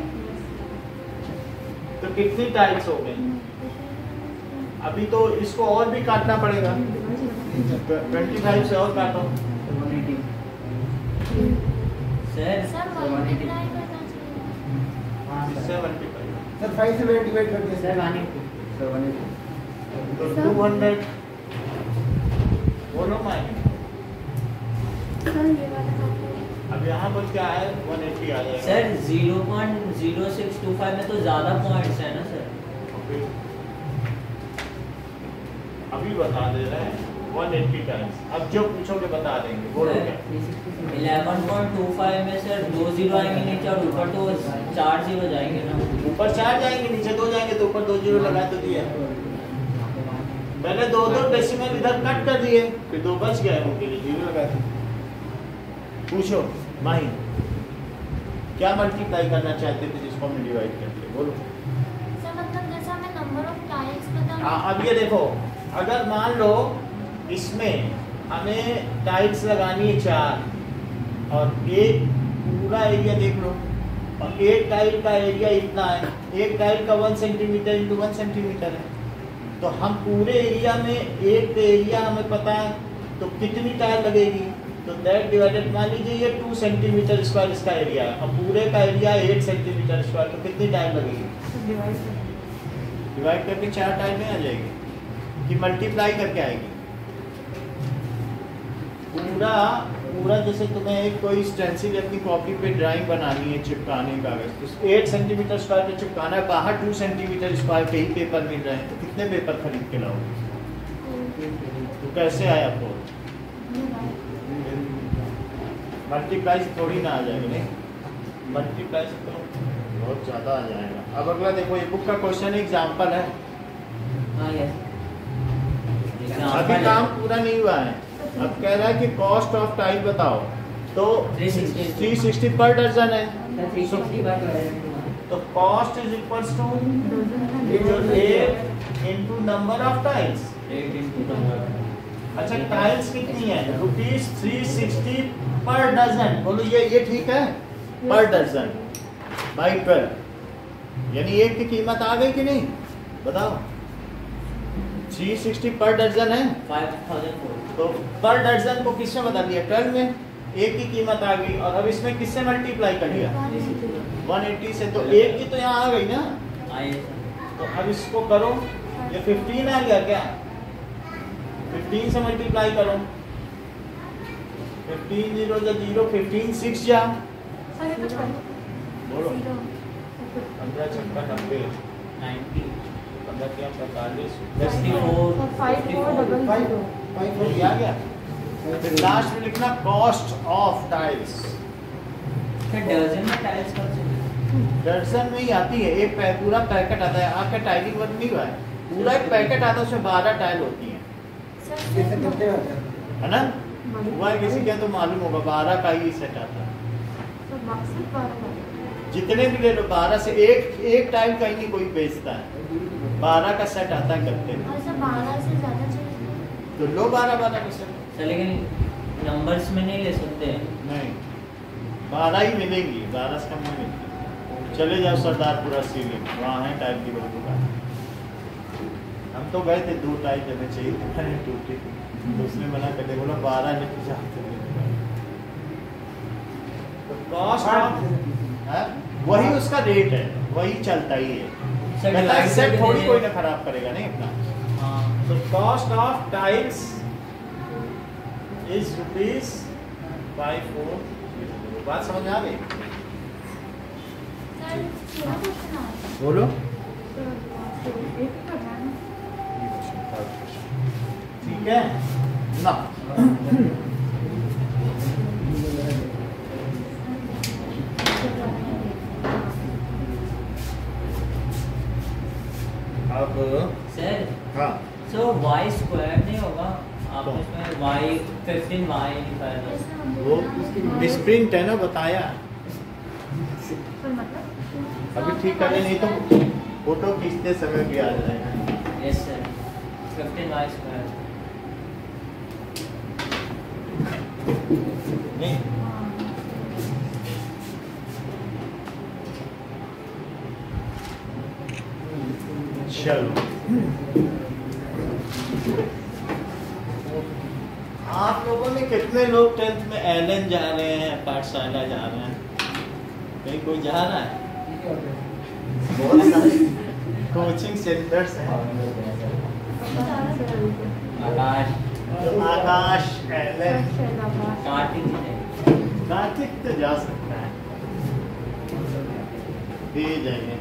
तो कितनी टाइल्स हो गई? अभी तो इसको और भी काटना पड़ेगा, ट्वेंटी फाइव से और काटो। सर सर मल्टीप्लाई करना चाहिए। इससे मल्टीप्लाई सर फाइव से मैंने डिवाइड कर दिया sir one eighty sir one eighty तो टू हंड्रेड बोलो मैं। सर ये वाला काटो। अब यहाँ पर क्या है? वन एटी आ जाएगा। Sir zero point zero six two five में तो ज्यादा पॉइंट्स है ना सर। ओके, अभी बता दे रहे हैं वन एटी टाइम्स। अब जो पूछोगे बता देंगे, बोलो क्या? इलेवन पॉइंट टू फाइव में सर दो जीरो आएंगे नीचे, और ऊपर तो चार जीरो जाएंगे ना। ऊपर चार जाएंगे, नीचे दो जाएंगे, तो ऊपर दो जीरो लगा तो दिया। मैंने दो दो डेसिमल इधर कट कर दिए, फिर दो बच गए, उनके लिए जीरो लगा दिए। पूछो। माही क्या मल्टीप्लाई करना चाहते थे जिसको हमने डिवाइड करके बोलो। सर मतलब जैसे हमें नंबर ऑफ टाइल्स पता हाँ, अब ये देखो, अगर मान लो इसमें हमें टाइल्स लगानी है चार और एक पूरा एरिया देख लो, और एक टाइल का एरिया इतना है, एक टाइल का one centimetre into one centimetre है, तो हम पूरे एरिया में एक एरिया हमें पता है तो कितनी टाइल लगेगी, तो दैट डिवाइडेड, मान लीजिए ये टू सेंटीमीटर स्क्वायर इसका एरिया है, अब पूरे का एरिया एट सेंटीमीटर स्क्वायर, तो कितनी टाइल लगेगी? डिवाइड करके चार टाइल में आ जाएगी कि मल्टीप्लाई करके आएगी? पूरा पूरा जैसे तुम्हें एक कोई स्टेंसिल अपनी कॉपी पे ड्राइंग बनानी है, चिपकाने कागज, तो एट सेंटीमीटर स्क्वायर पे चिपकाना है, बाहर टू सेंटीमीटर स्क्वायर पे ही पेपर मिल रहे हैं, तो कितने पेपर खरीद के लाओगे? तो कैसे आया आपको? मल्टीप्लाई से थोड़ी ना आ जाएगा, नहीं मल्टीप्लाई से तो बहुत ज़्यादा आ जाएगा। अब अगला देखो, ये बुक का क्वेश्चन एग्जाम्पल है, हाँ यस अभी काम पूरा नहीं हुआ है। अब कह रहा है कि कॉस्ट ऑफ टाइल बताओ, तो थ्री सिक्सटी पर डजन है, थ्री सिक्सटी बाय ट्वेल्व तो cost is equals to eight into number of tiles. Eight into number. अच्छा, टाइल्स कितनी है? Rupees three sixty per dozen. बोलो ये ये ठीक है? पर डजन बाई ट्वेल्व, यानी एक की कीमत आ गई कि नहीं? बताओ, थ्री सिक्सटी पर डजन है, फाइव थाउजेंड फोर। तो पर डजन को किसमें बदल दिया? ट्वेल्व में, एक की कीमत आ गई, और अब इसमें किससे मल्टीप्लाई कर दिया? वन एटी से, तो एक की तो यहाँ आ गई ना, आइए तो अब इसको करो, ये फिफ्टीन आ गया क्या? फिफ्टीन से मल्टीप्लाई करो, फिफ्टीन जीरो जा जीरो, फिफ्टीन सिक्स जा, बोलो पंद्रह छप्पन नब्बे नाइन्टी पंद्रह क्या पैंतालीस sixty four five four double five zero five तो ये आ गया। फिर लास्ट में लिखना कॉस्ट ऑफ टाइल्स, फिर डजन में टाइल्स कर सकते दर्जन में ही आती है, एक पै, पूरा पैकेट आता है, आपका टाइलिंग वर्क नहीं हुआ है, पूरा एक पैकेट आता है, उसमें बारह टाइल होती है, जैसे कितने होते हैं? है ना? हुआ है किसी क्या तो मालूम होगा, बारह का ही सेट आता है, जितने भी ले लो बारह से, एक एक टाइल का ही नहीं कोई बेचता है, बारह का सेट आता है करते हैं, अच्छा बारह से ज़्यादा चाहिए तो लो बारह बारह का सेट। हैं, लेकिन नंबर्स में नहीं ले सकते हैं। नहीं, बारह ही मिलेंगी, बारह से कम नहीं मिलेगी। चले जाओ सरदारपुरा सीलिंग, वहाँ है टाइल की बहुत दुकान, हम तो गए थे, दो टाइल जब चाहिए थे, मैंने टूटी, तो उसने मना कर दिया, बोला बारह लेके जाते तो कॉस्ट ऑफ, वही उसका रेट है, वही चलता ही है, सर, कहता है divide सेट करके थोड़ी दे कोई दें। ना खराब करेगा नहीं अपना। हाँ, तो cost of tiles is rupees five four. बात समझ में आ गई? सर मेरा क्वेश्चन आ रहा बोलो। एक ही करना है ना। ठीक है ना? अब सर हाँ, सो वाई स्क्वायर नहीं होगा, आप इसमें वाई फिफ्टीन वाई लिखा है बस। है वो मिसप्रिंट है ना, बताया सर मतलब अभी ठीक कर ले, नहीं तो फोटो खींचते समय भी आ जाएगा। Yes sir, fifteen Y square. नहीं, चलो आप लोगों में कितने लोग टेंथ में एलन जा रहे हैं, पाठशाला जा रहे हैं? कहीं कोई जा रहा है? बहुत सारे कोचिंग सेंटर्स हैं। आकाश, आकाश, एलन, कार्तिक जी ने। कार्तिक तो जा सकता है, दे जाइए।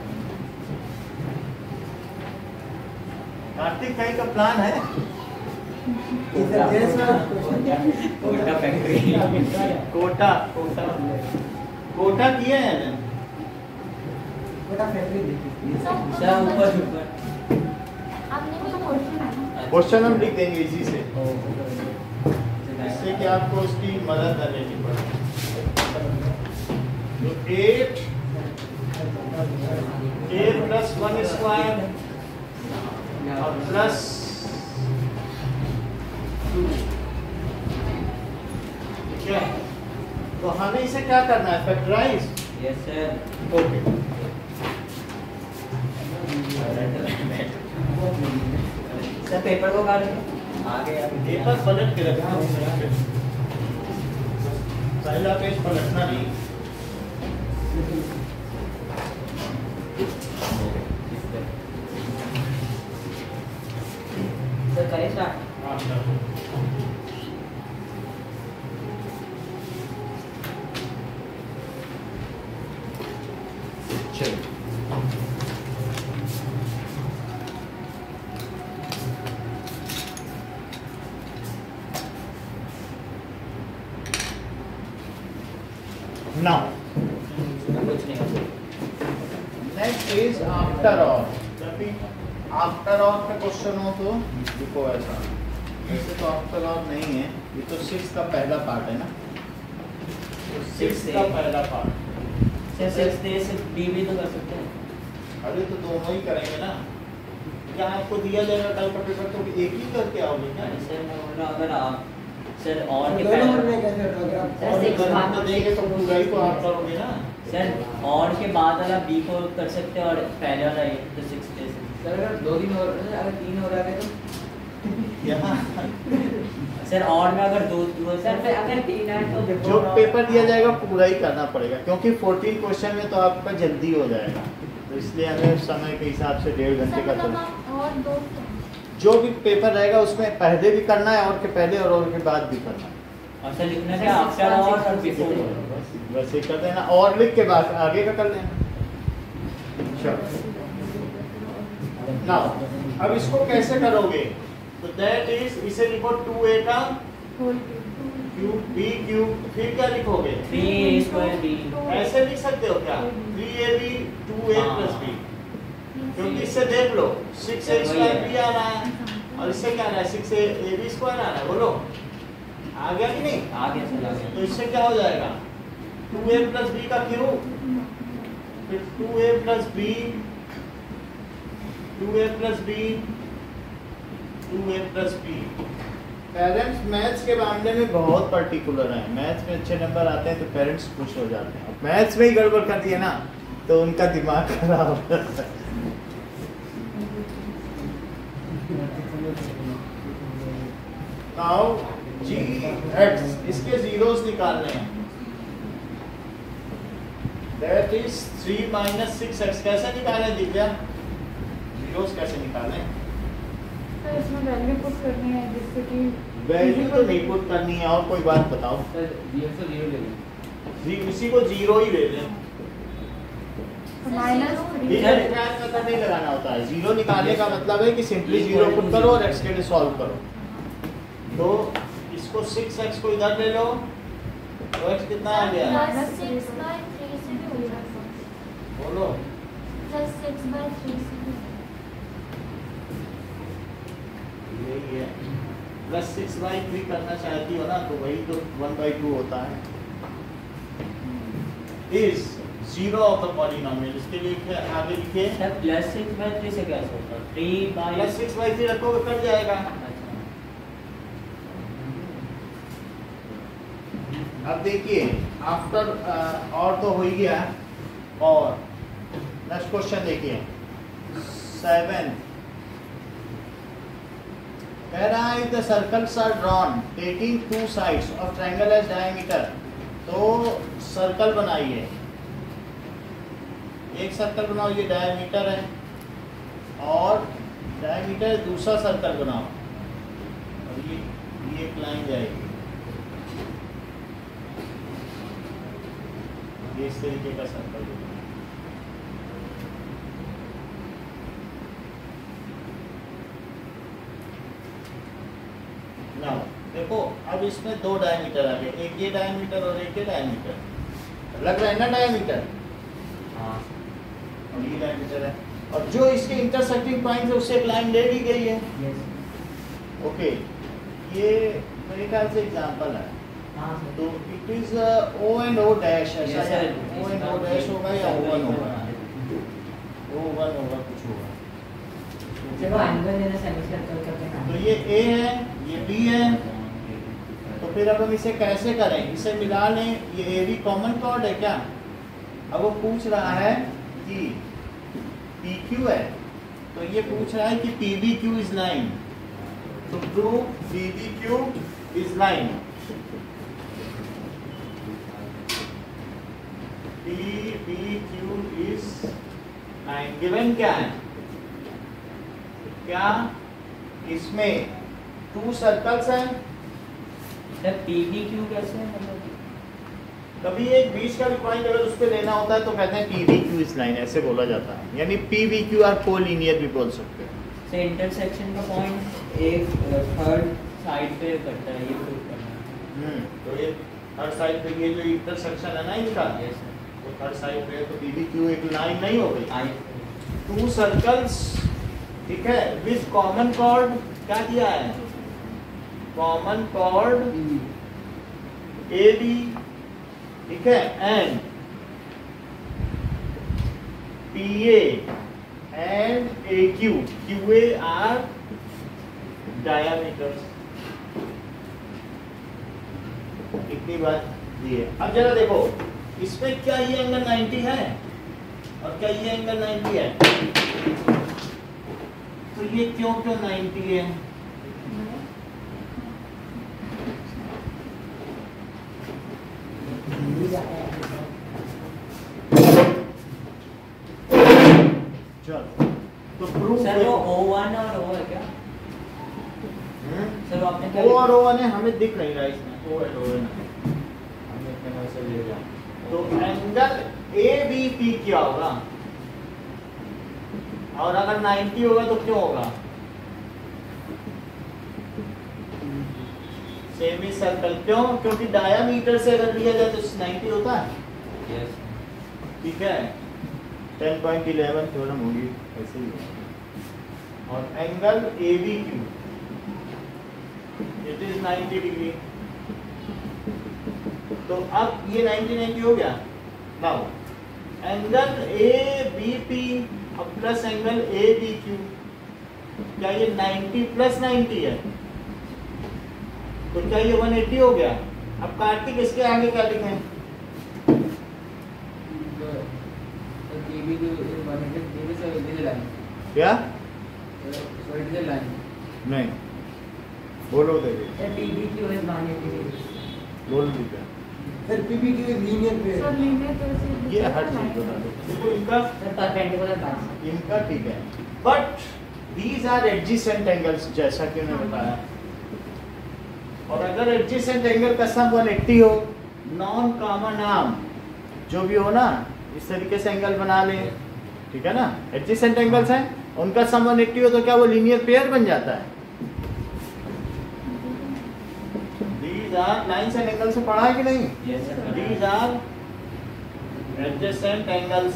कार्तिक कहीं का प्लान है? कोटा फैक्ट्री। कोटा कोटा कोटा किया है एलन? कोटा फैक्ट्री देखी। सर ऊपर ऊपर आपने भी क्वेश्चन है ना क्वेश्चन हम लिख देंगे इजी से, ओ, जिससे कि आपको उसकी मदद न लेनी पड़े। तो eight A plus one square और प्लस टू, ठीक है। तो हमें इसे क्या करना है, factorise. Yes sir. Okay, sir paper को काट आगे पेपर पलट के रखना, पहला पेज पलटना नहीं। सर करें स्टार्ट। हाँ, चलो। Now, कुछ नहीं। next is after all. जब भी after all का क्वेश्चन हो तो लिखो ऐसा। वैसे तो after all नहीं है, ये तो सिक्स का पहला पार्ट है ना, तो सिक्स का पहला पार्ट। सर सिक्स डे से बी भी तो कर सकते हैं। अरे तो दोनों ही करेंगे ना, क्या आपको दिया जाएगा कल का पेपर तो एक ही करके आओगे क्या? अरे सर मैं बोल रहा हूँ अगर आप सर और के दोनों पहले करने कैसे अगर आप और भी करना तो देंगे तो पूरा ही तो आप करोगे ना। सर और के बाद वाला बी को कर सकते हैं और पहले वाला ए तो सिक्स डे से। सर अगर दो दिन और अगर तीन हो रहा है तो यहाँ सर और में अगर दो दो सर फिर अगर तीन है तो जो पेपर दिया जाएगा पूरा ही करना पड़ेगा, क्योंकि फोर्टीन क्वेश्चन में तो आपका जल्दी हो जाएगा, तो इसलिए हमें समय के हिसाब से डेढ़ घंटे का तो और दो जो भी पेपर रहेगा उसमें पहले भी करना है और के पहले और, और के बाद भी करना है। और सर लिखना क्या आफ्टर और और बिफोर। बस ये कर देना और लिख के बाद आगे का कर देना। नाउ अब इसको कैसे करोगे, तो दैट इज इसे लिखो टू ए का क्यूब बी क्यूब, फिर क्या लिखोगे थ्री ए स्क्वायर बी। ऐसे लिख सकते हो क्या, three A B two A plus B, क्योंकि इससे देख लो सिक्स ए स्क्वायर बी आ रहा है और इससे क्या आ रहा है सिक्स ए बी स्क्वायर आ रहा है, बोलो आ गया कि नहीं? आ गया सर आ गया। तो इससे क्या हो जाएगा टू ए प्लस बी का क्यूब, फिर two A plus B two A plus B two A plus B. Parents maths के मामले में बहुत पर्टिकुलर हैं, मैथ्स में अच्छे नंबर आते हैं तो पेरेंट्स खुश हो जाते हैं, मैथ्स में ही गड़बड़ कर दिए ना तो उनका दिमाग खराब हो जाता है। नाउ जी एक्स इसके जीरोस निकालने हैं, that is three minus six X. कैसे निकालें दिव्या, जीरोस कैसे निकालें? सर इसमें वैल्यू पुट करनी है जिससे कि वैल्यू तो नहीं पुट करनी है, और कोई बात बताओ। सर जीरो से जीरो ले लें। जी इसी को जीरो ही ले लें, माइनस थ्री इधर ट्रायल मेथड नहीं लगाना होता है। जीरो निकालने का मतलब है कि सिंपली जीरो पुट करो और एक्स के लिए सॉल्व करो। तो इसको सिक्स एक्स को इधर ले लो तो एक्स कितना आ गया, प्लस सिक्स बाय थ्री से भी हो जाएगा, बोलो प्लस सिक्स बाय थ्री से भी। यही है, प्लस सिक्स बाई थ्री करना चाहती हो ना तो वही तो वन बाई टू होता है। Is zero of the polynomial, इसके लिए क्या आगे लिखे sir plus six by three से कैसे होता है, three by plus six by three रखोगे कट जाएगा। अब देखिए आफ्टर और तो हो ही गया, और नेक्स्ट क्वेश्चन देखिए सेवन, कह रहा है the circles are drawn taking two sides of triangle as diameter. तो सर्कल बनाइए, एक सर्कल बनाओ ये डायमीटर है, और डायमीटर दूसरा सर्कल बनाओ और ये ये एक लाइन जाएगी, ये इस तरीके का सर्कल बनाओ। नाउ देखो अब इसमें दो डायमीटर आ गए, एक ये डायमीटर और एक ये डायमीटर, लग रहा है ना डायमीटर, हाँ और ये डायमीटर है, और जो इसके इंटरसेक्टिंग पॉइंट है उससे एक लाइन ले ली गई है। यस ओके, ये मेरे ख्याल से एग्जांपल है, हाँ सर। तो it is O and O dash, ऐसा Yes, है, sir. O and O dash होगा या ओ वन होगा, ओ वन होगा, कुछ होगा। चलो एंगल देना सेमी सर्कल करते हैं। तो ये ए है, ये बी है, तो फिर अब हम इसे कैसे करें, इसे मिला लें, ये ए बी कॉमन कॉर्ड है क्या? अब वो पूछ रहा है कि पी क्यू है, तो ये पूछ रहा है कि P B Q is line, तो prove P B Q is line. P B Q is line given क्या है, क्या इसमें टू सर्कल्स हैं, सर पीबीक्यू कैसे है मतलब? कभी एक बीच का भी पॉइंट अगर उस पर लेना होता है तो कहते हैं P B Q is line, ऐसे बोला जाता है, यानी P B Q are collinear भी बोल सकते हैं। से इंटरसेक्शन का पॉइंट एक थर्ड साइड पे करता है, ये प्रूव करना है। हम्म, तो ये हर साइड पे ये जो इंटरसेक्शन है ना इनका, Yes, sir. वो हर साइड पे है, तो पी बी क्यू एक लाइन नहीं हो गई। आई टू सर्कल्स, ठीक है, विद कॉमन कॉर्ड क्या दिया है, कॉमन कॉर्ड ए बी, ठीक है, and P A and A Q, Q A are diameters, इतनी बात दी है। अब जरा देखो इसमें क्या ये एंगल नाइंटी है और क्या ये एंगल नाइंटी है, तो ये क्यों क्यों नाइंटी है, चलो तो प्रूफ सर वो ओ वन और ओ है क्या? सर वो आपने क्या ओ और ओ है, हमें दिख नहीं रहा इसमें, ओ है ओ है ना, हमने अपने से ले लिया। तो एंगल ए बी पी क्या होगा, और अगर नाइंटी होगा तो क्यों होगा, सेमी सर्कल, क्यों, क्योंकि डायामीटर से अगर लिया जाए तो नाइंटी होता है, यस ठीक है, टेन पॉइंट इलेवन थ्योरम होगी ऐसे ही होगा। और angle A B Q it is ninety degree, तो अब ये नाइंटी नाइंटी हो गया। Now angle A B P अब plus angle A B Q, क्या ये नाइंटी प्लस नाइंटी है, तो क्या ये वन एटी हो गया। अब कार्तिक इसके आगे क्या लिखें, क्या नहीं बोलो Devi, PBQ is one eighty degree. बोल दीजिए सर पीबी की linear pair sir linear pair से ये हर चीज बता दो, देखो इनका सर परपेंडिकुलर बात। इनका ठीक है, but these are adjacent angles जैसा कि उन्होंने बताया, और अगर एडजेसेंट एंगल का सम वन एटी हो, नॉन कॉमन आर्म जो भी हो ना, इस तरीके से एंगल बना लें, ठीक है ना, एडजेसेंट एंगल्स हैं, उनका सम वन एटी हो तो क्या वो लीनियर पेयर बन जाता है। These are lines and angles से पढ़ा है कि नहीं? Yes sir. These are adjacent angles.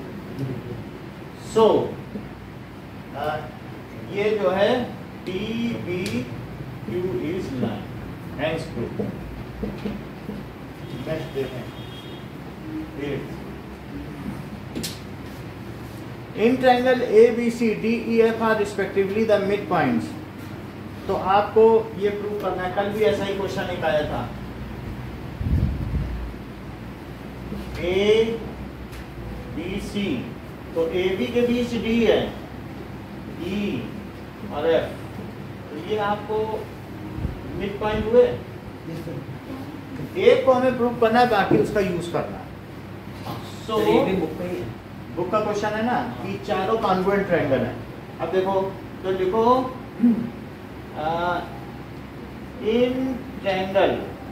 So, uh, ये जो है P B Q is line. Hence proof. Next देखें. Eight. In triangle A B C D E F are respectively the midpoints. तो आपको ये प्रूव करना है, कल भी ऐसा ही क्वेश्चन एक आया था, ए बी सी, तो ए बी के बीच डी है, ई और एफ, तो ये आपको मिड पॉइंट हुए, एक को हमें प्रूव करना है, बाकी उसका यूज करना है। सो सर ये भी बुक पे ही है। बुक का क्वेश्चन है ना कि चारों कॉन्ग्रुएंट ट्रायंगल है। अब देखो तो लिखो in triangle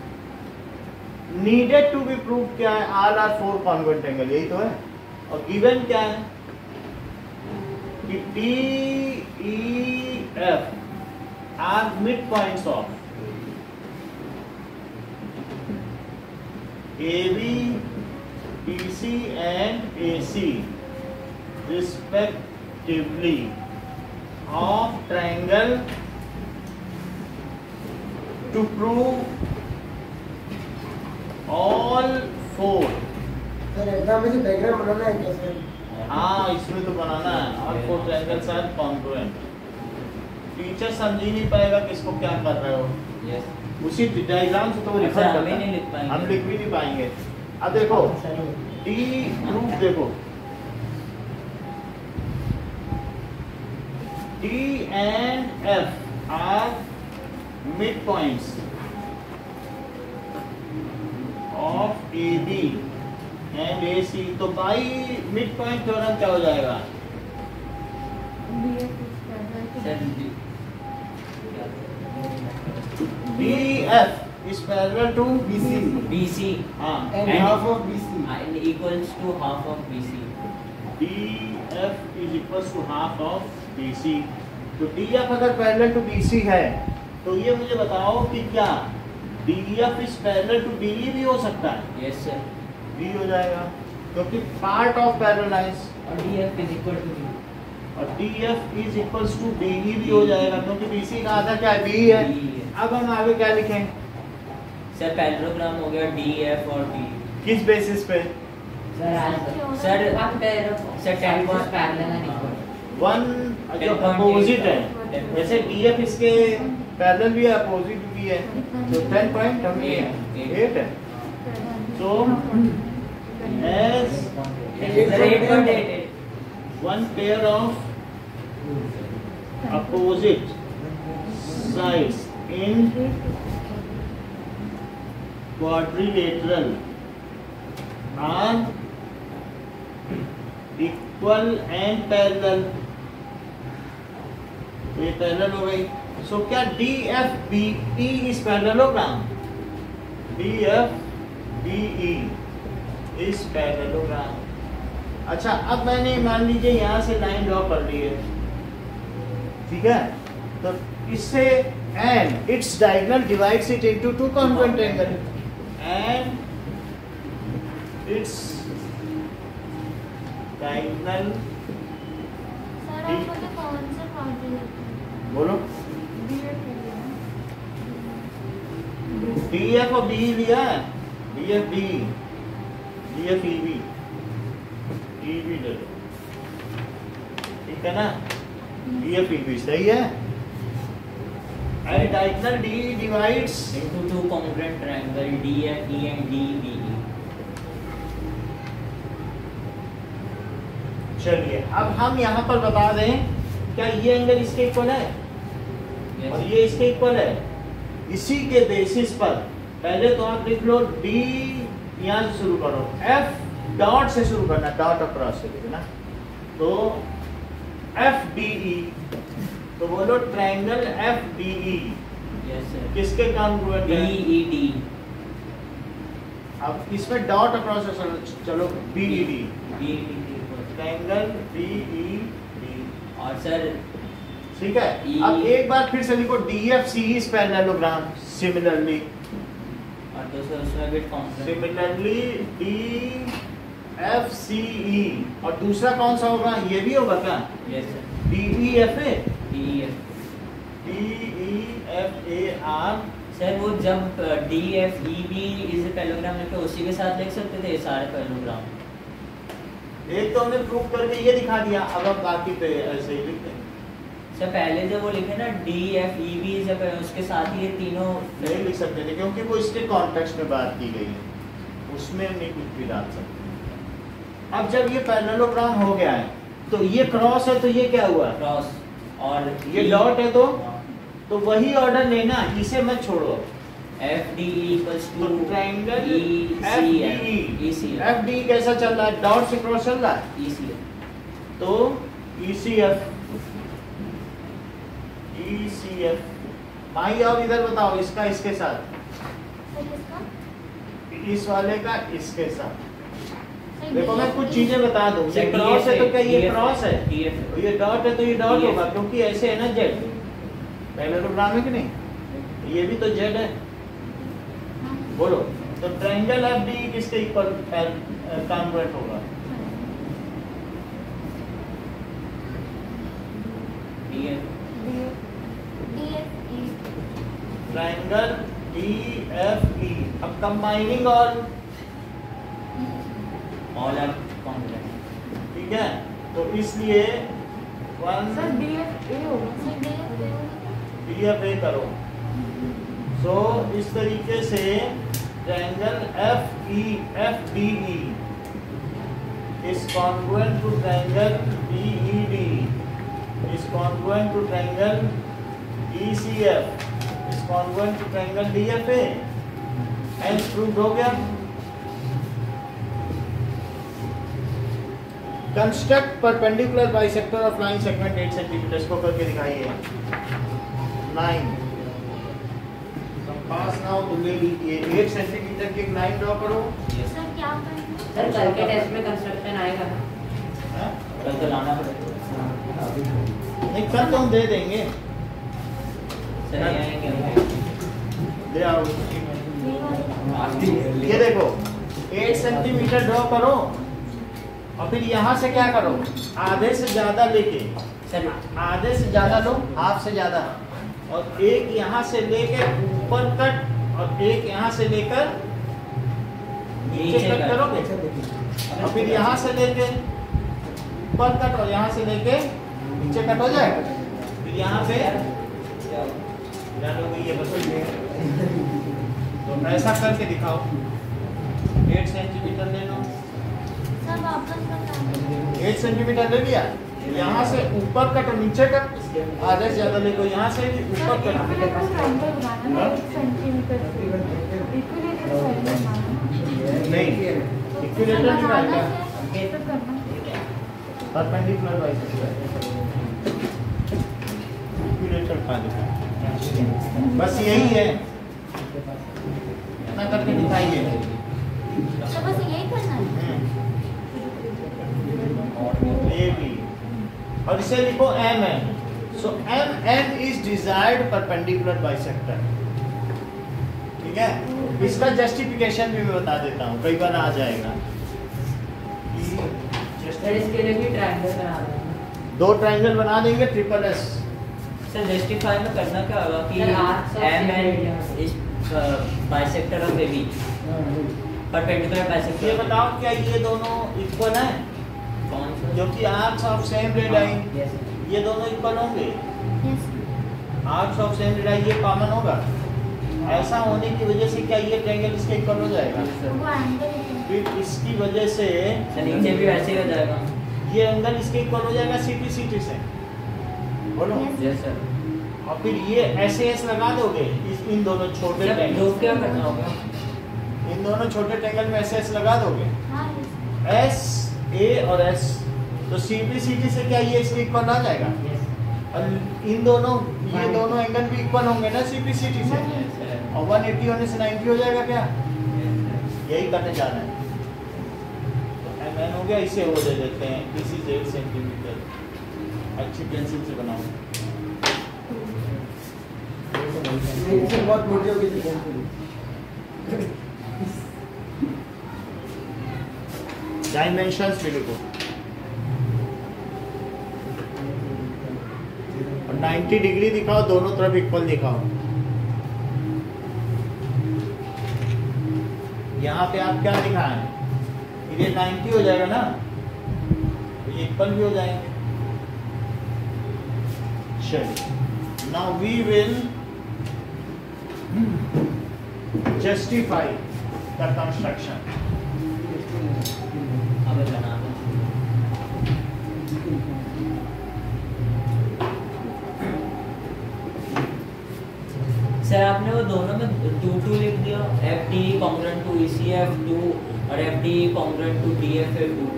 needed to be prove क्या है, all are four congruent triangle, यही तो है, और गिवन क्या है कि D E F are mid points of A B B C and A C respectively of triangle to prove all four. Sir exam में से डायग्राम बनाना है क्या सर? हाँ इसमें तो बनाना है। All four triangles are congruent. Teacher समझ ही नहीं पाएगा कि इसको क्या कर रहे हो। यस उसी डायग्राम से तो वो रिफर अच्छा, करता हम ही है। नहीं लिख पाएंगे। हम लिख भी नहीं पाएंगे। अब देखो डी ग्रुप देखो, D and F are mid points of A B and A C. तो बाई मिड पॉइंट थ्योरम क्या हो जाएगा? Sir D F is parallel to B C B C हाँ and And- half of B C. and equals to half of B C. D F is equals to half of B C. तो D F अगर parallel to B C है तो ये मुझे बताओ कि क्या D F is parallel to D E भी हो सकता है? Yes sir. बी हो जाएगा क्योंकि पार्ट ऑफ पैरेललाइज। और D F is equal to B. और D F is equals to D E भी हो जाएगा क्योंकि बी सी का आधा क्या है? बी है। D है। अब हम आगे क्या लिखें? सर पैरेललोग्राम हो गया डी एफ और डी। किस बेसिस पे? सर आज sir one pair of sir ten sides parallel and equal. One जो ten point अपोजिट eight है, जैसे डी एफ इसके पैरेलल भी है अपोजिट भी है, तो टेन पॉइंट एट है। So as sir eight point eight eight. one pair of opposite sides in quadrilateral are equal and parallel। तो ये पैरेलल हो गई। सो क्या D F B E is parallelogram? D F B E is parallelogram. अच्छा अब मैंने मान लीजिए यहाँ से लाइन ड्रॉ कर ली है, ठीक है? तो इससे and its diagonal divides it into two congruent angle and its diagonal. Sir आप मुझे कौन से पार्टी देते हैं? बोलो। डी एफ और बी लिया है, D F B, D F E B, E B ले लो, ठीक है ना? डी एफ ई बी सही है। And diagonal D divides into two congruent triangle D F E and D B E. चलिए अब हम यहाँ पर बता दें क्या ये एंगल इसके इक्वल है Yes. और ये इसके इक्वल है। इसी के बेसिस पर पहले तो आप लिख लो डी, यहाँ से शुरू करो, एफ डॉट से शुरू करना, डॉट अक्रॉस से लिखना। तो एफ डी ई, तो बोलो triangle F D E Yes sir. किसके कॉन्ग्रुएंट D है? E D. अब इसमें डॉट अक्रॉस से चलो B E D, D E D के equal. Triangle B E D, और सर ठीक है? E- अब एक बार फिर से लिखो D F C is parallelogram. Similarly और दूसरा उसमें भी congruent. Similarly D F C E, और दूसरा कौन सा होगा? ये भी होगा क्या? Yes sir. D E F A, D E F. D E F A are. Sir वो जब D F E B इस पैरेललोग्राम लिखे उसी के साथ लिख सकते थे ये सारे पैरेललोग्राम। एक तो हमने प्रूव करके ये दिखा दिया, अब हम बाकी पे ऐसे ही लिखते हैं। सर पहले जब वो लिखे ना D F E B जब उसके साथ ही ये तीनों नहीं लिख सकते थे क्योंकि वो इसके कॉन्टेक्स्ट में बात की गई है, उसमें नहीं कुछ भी डाल सकते। अब जब ये पैरेललोग्राम हो गया है तो ये क्रॉस है, तो ये क्या हुआ? क्रॉस और ये E- डॉट है, तो तो वही ऑर्डर लेना, इसे मत छोड़ो। F D E equals तो to triangle E F C D F. E C F. F D कैसा चल रहा है? डॉट से क्रॉस चल रहा है, E C F. तो ई सी एफ, ई सी एफ। भाई अब इधर बताओ इसका इसके साथ, सर किसका? इस वाले का इसके साथ। सर देखो मैं D F कुछ चीजें बता दूं। ये सर, क्रॉस है तो क्या ये D F क्रॉस है? D F. और ये डॉट है तो ये डॉट D F. होगा क्योंकि ऐसे है ना जेड, पैरेललोग्राम है कि नहीं? ये भी तो जेड है। बोलो तो ट्रायंगल एफ डी किसके इक्वल कॉन्ग्रुएंट होगा? D F. D F E triangle D F E अब combining all, all are congruent. ठीक है, तो इसलिए one sir D F A होगा। सर डी एफ ए होगा। डी एफ ए करो। सो so, इस तरीके से triangle F E F D E is congruent to triangle D E D, is congruent to triangle E C F, is congruent to triangle D F A, hence proved हो गया। Construct perpendicular bisector of line segment eight centimetre, इसको करके दिखाइए। Nine compass now तो ले लीजिए, eight centimetre की एक लाइन ड्रॉ करो। सर क्या करना है? सर कल के टेस्ट में कंस्ट्रक्शन आएगा ना? हाँ? कल तो लाना पड़ेगा। नहीं कल तो हम दे देंगे, सर ये आएंगे दे आओ। ये वाली ये देखो एट सेंटीमीटर ड्रॉ करो और फिर यहाँ से क्या करो, आधे से ज्यादा लेके, सर आधे से ज्यादा लो, हाफ से ज्यादा, और एक यहाँ से लेके ऊपर कट और एक यहाँ से लेकर नीचे नीचे कट कट। करोगे, और फिर यहाँ से लेके ऊपर कट और यहाँ से लेके नीचे कट हो जाएगा। फिर यहाँ पे डालोगे ये बस, तो ऐसा करके दिखाओ। एट सेंटीमीटर ले लो, सर वापस बता दो। एट सेंटीमीटर ले लिया, यहाँ से ऊपर कट और नीचे कट, आधे से ज्यादा ले लो, यहाँ से भी ऊपर कट। इक्विलेटरल ट्रायंगल बनाना है एक सेंटीमीटर से। इक्विलेटरल ट्रायंगल बनाना नहीं, इक्विलेटरल ट्रायंगल है। तो करना परपेंडिकुलर बाइसेक्टर, इक्विलेटरल ट्रायंगल बस यही है, इतना करके दिखाइए। तो बस यही करना है। ए बी और इसे लिखो M N. So M N is desired perpendicular bisector. ठीक है, इसका जस्टिफिकेशन भी मैं बता देता हूँ, कई बार आ जाएगा। सर इसके लिए भी ट्रायंगल बना देंगे। दो ट्रायंगल बना देंगे, ट्रिपल एस। सर जस्टिफाई में करना क्या होगा कि sir, arcs of M N symmetry is bisector of A B, perpendicular ये बाइसेक्टर। बताओ क्या ये दोनों इक्वल हैं? कौन सा? जो कि arcs of same radii, yes ये दोनों इक्वल होंगे। Yes arcs of same radii ये कॉमन होगा। ऐसा होने की वजह से क्या ये ट्रायंगल इसके इक्वल हो जाएगा? वो एंगल है। फिर इसकी वजह से सर नीचे भी वैसे ही हो जाएगा। ये एंगल इसके इक्वल हो जाएगा सीटी सीटी से, बोलो। Yes. Yes sir. और फिर ये ऐसे एस लगा दोगे इस इन दोनों छोटे सर ट्रायंगल, प्रूफ क्या करना होगा? इन दोनों छोटे ट्रायंगल में ऐसे एस लगा दोगे, हाँ yes. एस ए और एस, तो सीटी सीटी से क्या ये इसके इक्वल आ जाएगा? और इन दोनों ये दोनों एंगल भी इक्वल होंगे ना सीपी सीटी से, और वन एटी होने से नाइंटी हो जाएगा। क्या यही करने जाना है? तो एम एन हो गया, इसे वो दे देते हैं, दिस इज एट सेंटीमीटर। अच्छी पेंसिल से बनाओ। पेंसिल बहुत मोटी हो गई थी। डायमेंशंस भी लिखो, और नाइंटी डिग्री दिखाओ, दोनों तरफ इक्वल दिखाओ। यहाँ पे आप क्या दिखाएं? ये नाइंटी हो जाएगा ना, तो ये इक्वल भी हो जाएंगे। चलिए, now we will justify the construction. अब बना दो। सर आपने वो दोनों में टू टू लिख दिया, F D congruent to E C F two और F D congruent to D F A two.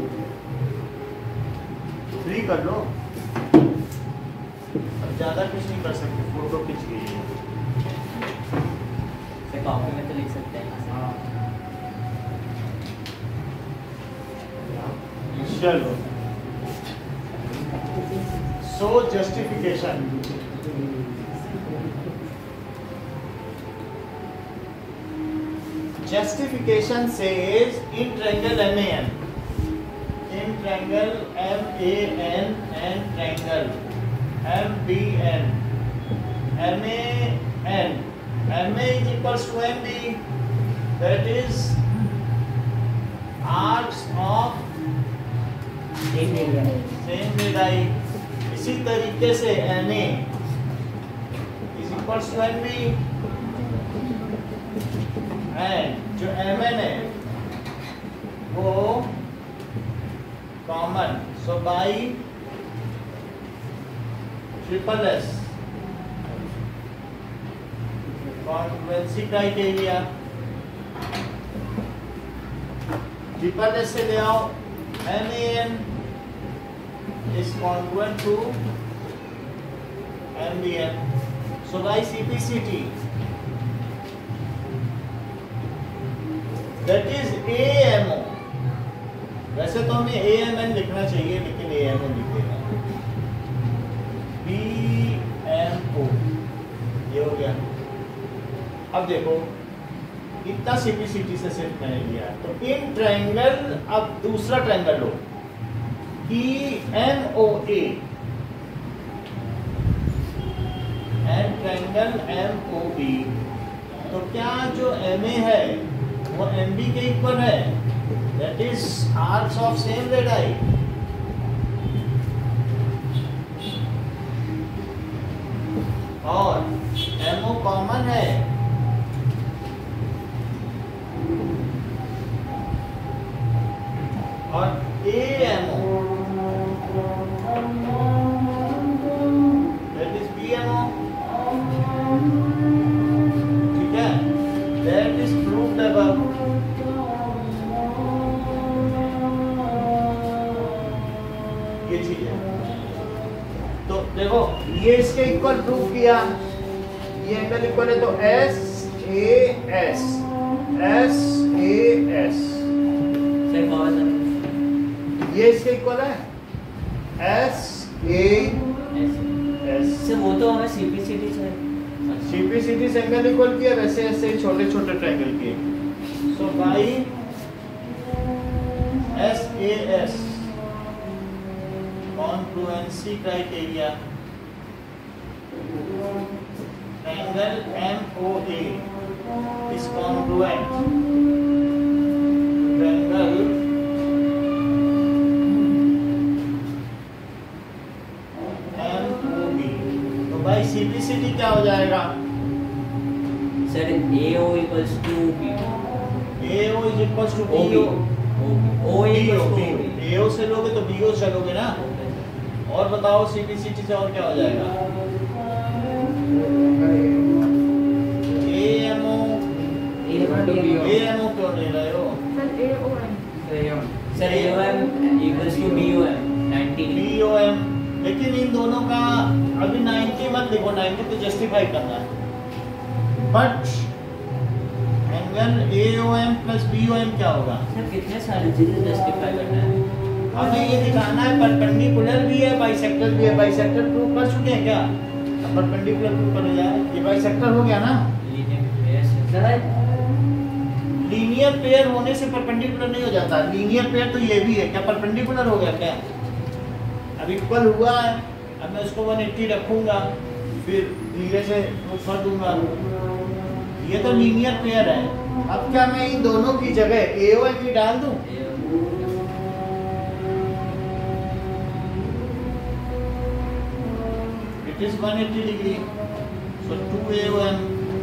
Free कर लो, अब ज्यादा कुछ नहीं कर सकते, फोटो खींच लीजिए। सर कॉपी में तो लिख सकते हैं। हाँ। चलो, so justification. Justification says in triangle M A N, in triangle M A N and triangle M B N, M A N, M A is equals to M B, that is arcs of Same area. same radii. इसी तरीके से N A is equals to N B, and जो M N है वो common, so by triple S congruency criteria, triple S से ले आओ N A N is congruent to M B N. So by C P C T, that is A M O. वैसे तो हमें A M N लिखना चाहिए लेकिन A M O लिखेगा, B M O, ये हो गया। अब देखो इतना C P C T से सिर्फ मैंने लिया, तो इन ट्रायंगल, अब दूसरा ट्रायंगल लो E M O A and triangle M O B, तो क्या जो M A है वो M B के इक्वल है, that is arcs of same radii. और M O कॉमन है, और A M O that is B M O, ठीक है, that is proved above। ये चीज है, तो देखो ये इसके इक्वल प्रूव किया, ये एंगल इक्वल है, तो S A S S A S sir कौन सा ये इसके इक्वल है, S A S। से वो तो हमें सीपीसीटी से सीपीसीटी से एंगल इक्वल किया, वैसे ऐसे छोटे छोटे ट्रायंगल किए, so by S A S congruency criteria, triangle M O A is congruent triangle भाई सीपीसीटी क्या हो जाएगा sir A O equals to B A O is equals to B O O equals to A O से लोगे तो B O चलोगे ना, और बताओ सीपीसीटी से और क्या हो जाएगा, A M O A M O क्यों ले रहे हो sir A O M sir A O M equals to B O M ninety B O M, लेकिन इन दोनों का अभी नाइंटी मत लिखो, नाइंटी तो जस्टिफाई करना है, but angle A O M plus B O M क्या होगा, सर कितने सारे चीजें जस्टिफाई करना है, हमें ये दिखाना है परपेंडिकुलर भी है बाइसेक्टर भी है। बाइसेक्टर प्रूव कर चुके हैं क्या, अब परपेंडिकुलर प्रूव कर जाए, ये बाइसेक्टर हो गया ना, लीनियर पेयर होने से परपेंडिकुलर नहीं हो जाता, लीनियर पेयर तो ये भी है, क्या परपेंडिकुलर हो गया क्या, अब इक्वल हुआ है, अब मैं उसको एक सौ अस्सी रखूंगा, फिर धीरे से कर दूंगा, ये तो लीनियर पेयर है। अब क्या मैं इन दोनों की जगह A O M भी डाल दूं, इट इज एक सौ अस्सी degree, so two A O M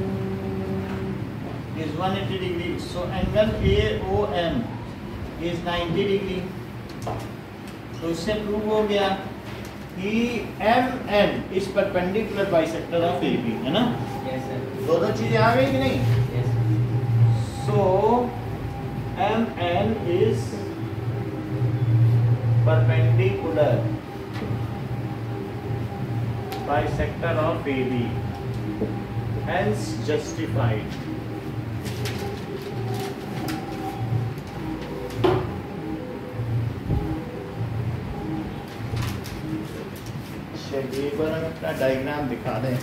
is one hundred eighty degree, so angle A O M is ninety degree। तो इससे प्रूव हो गया कि M N is perpendicular bisector of A B, है ना, यस सर, दोनों चीजें आ गई कि नहीं, yes so M N is perpendicular bisector of A B, hence justified। एक बार हम अपना डायग्राम दिखा दें,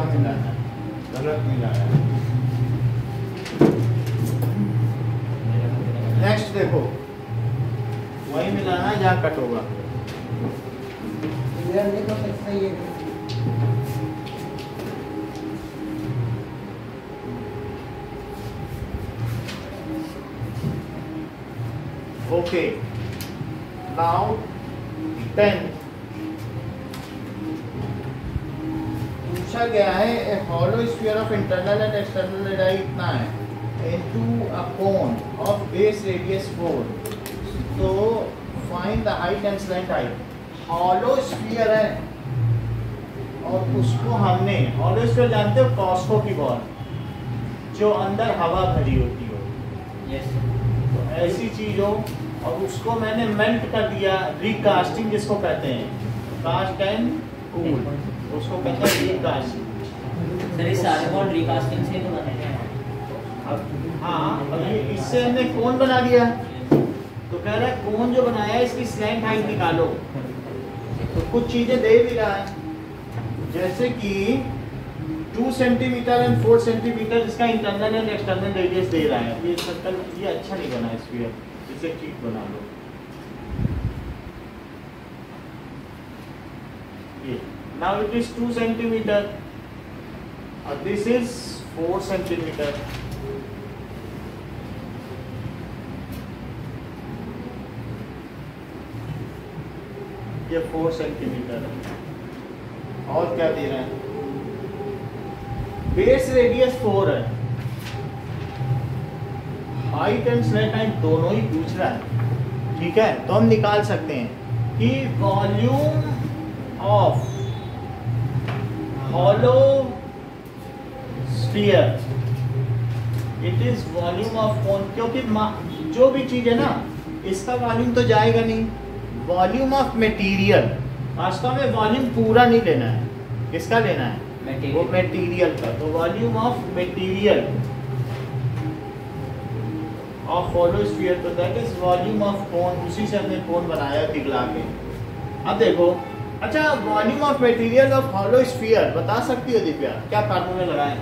वहाँ मिलाना है, गलत मिलाया है। नेक्स्ट देखो, वही मिलाना है जहाँ कट होगा। इधर देखो सही है। ओके, नाउ टेन पूछा गया है a hollow sphere of internal and external radii इतना है into a cone of base radius four, तो find the height and slant height. Hollow sphere है और उसको हमने, हॉलो स्फीयर जानते हो कॉस्को की बॉल जो अंदर हवा भरी होती हो, यस तो ऐसी चीज हो और उसको मैंने मेल्ट कर दिया, रिकास्टिंग जिसको कहते हैं, कास्ट एंड कूल, उसको कहते हैं रिकास्टिंग। सर ये सारे बॉन्ड रिकास्टिंग से तो बने हैं। अब हाँ, अब ये इससे हमने कोन बना दिया, तो कह रहा है कोन जो बनाया है इसकी स्लैंट हाइट निकालो, तो कुछ चीजें दे भी रहा है, जैसे कि two centimetre and four centimetre इसका इंटरनल एंड एक्सटर्नल रेडियस दे रहा है। ये सर्कल ये अच्छा नहीं बना स्फीयर, इसे ठीक बना लो। ये now it is two centimetre और दिस इज फोर सेंटीमीटर। ये फोर सेंटीमीटर है। और क्या दे रहे हैं, बेस रेडियस फोर है, हाइट एंड स्लैंट हाइट दोनों ही पूछ रहा है, ठीक है। तो हम निकाल सकते हैं कि volume of hollow sphere it is volume of cone, क्योंकि जो भी चीज है ना इसका वॉल्यूम तो जाएगा नहीं, वॉल्यूम ऑफ मटेरियल, वास्तव में वॉल्यूम पूरा नहीं लेना है, किसका लेना है, वो मटेरियल का। तो volume of material of hollow sphere, तो that is volume of cone, उसी से हमने कोन बनाया पिघला के। अब देखो, अच्छा volume of material of hollow sphere बता सकती हो दिव्या, क्या फार्मूला लगाए?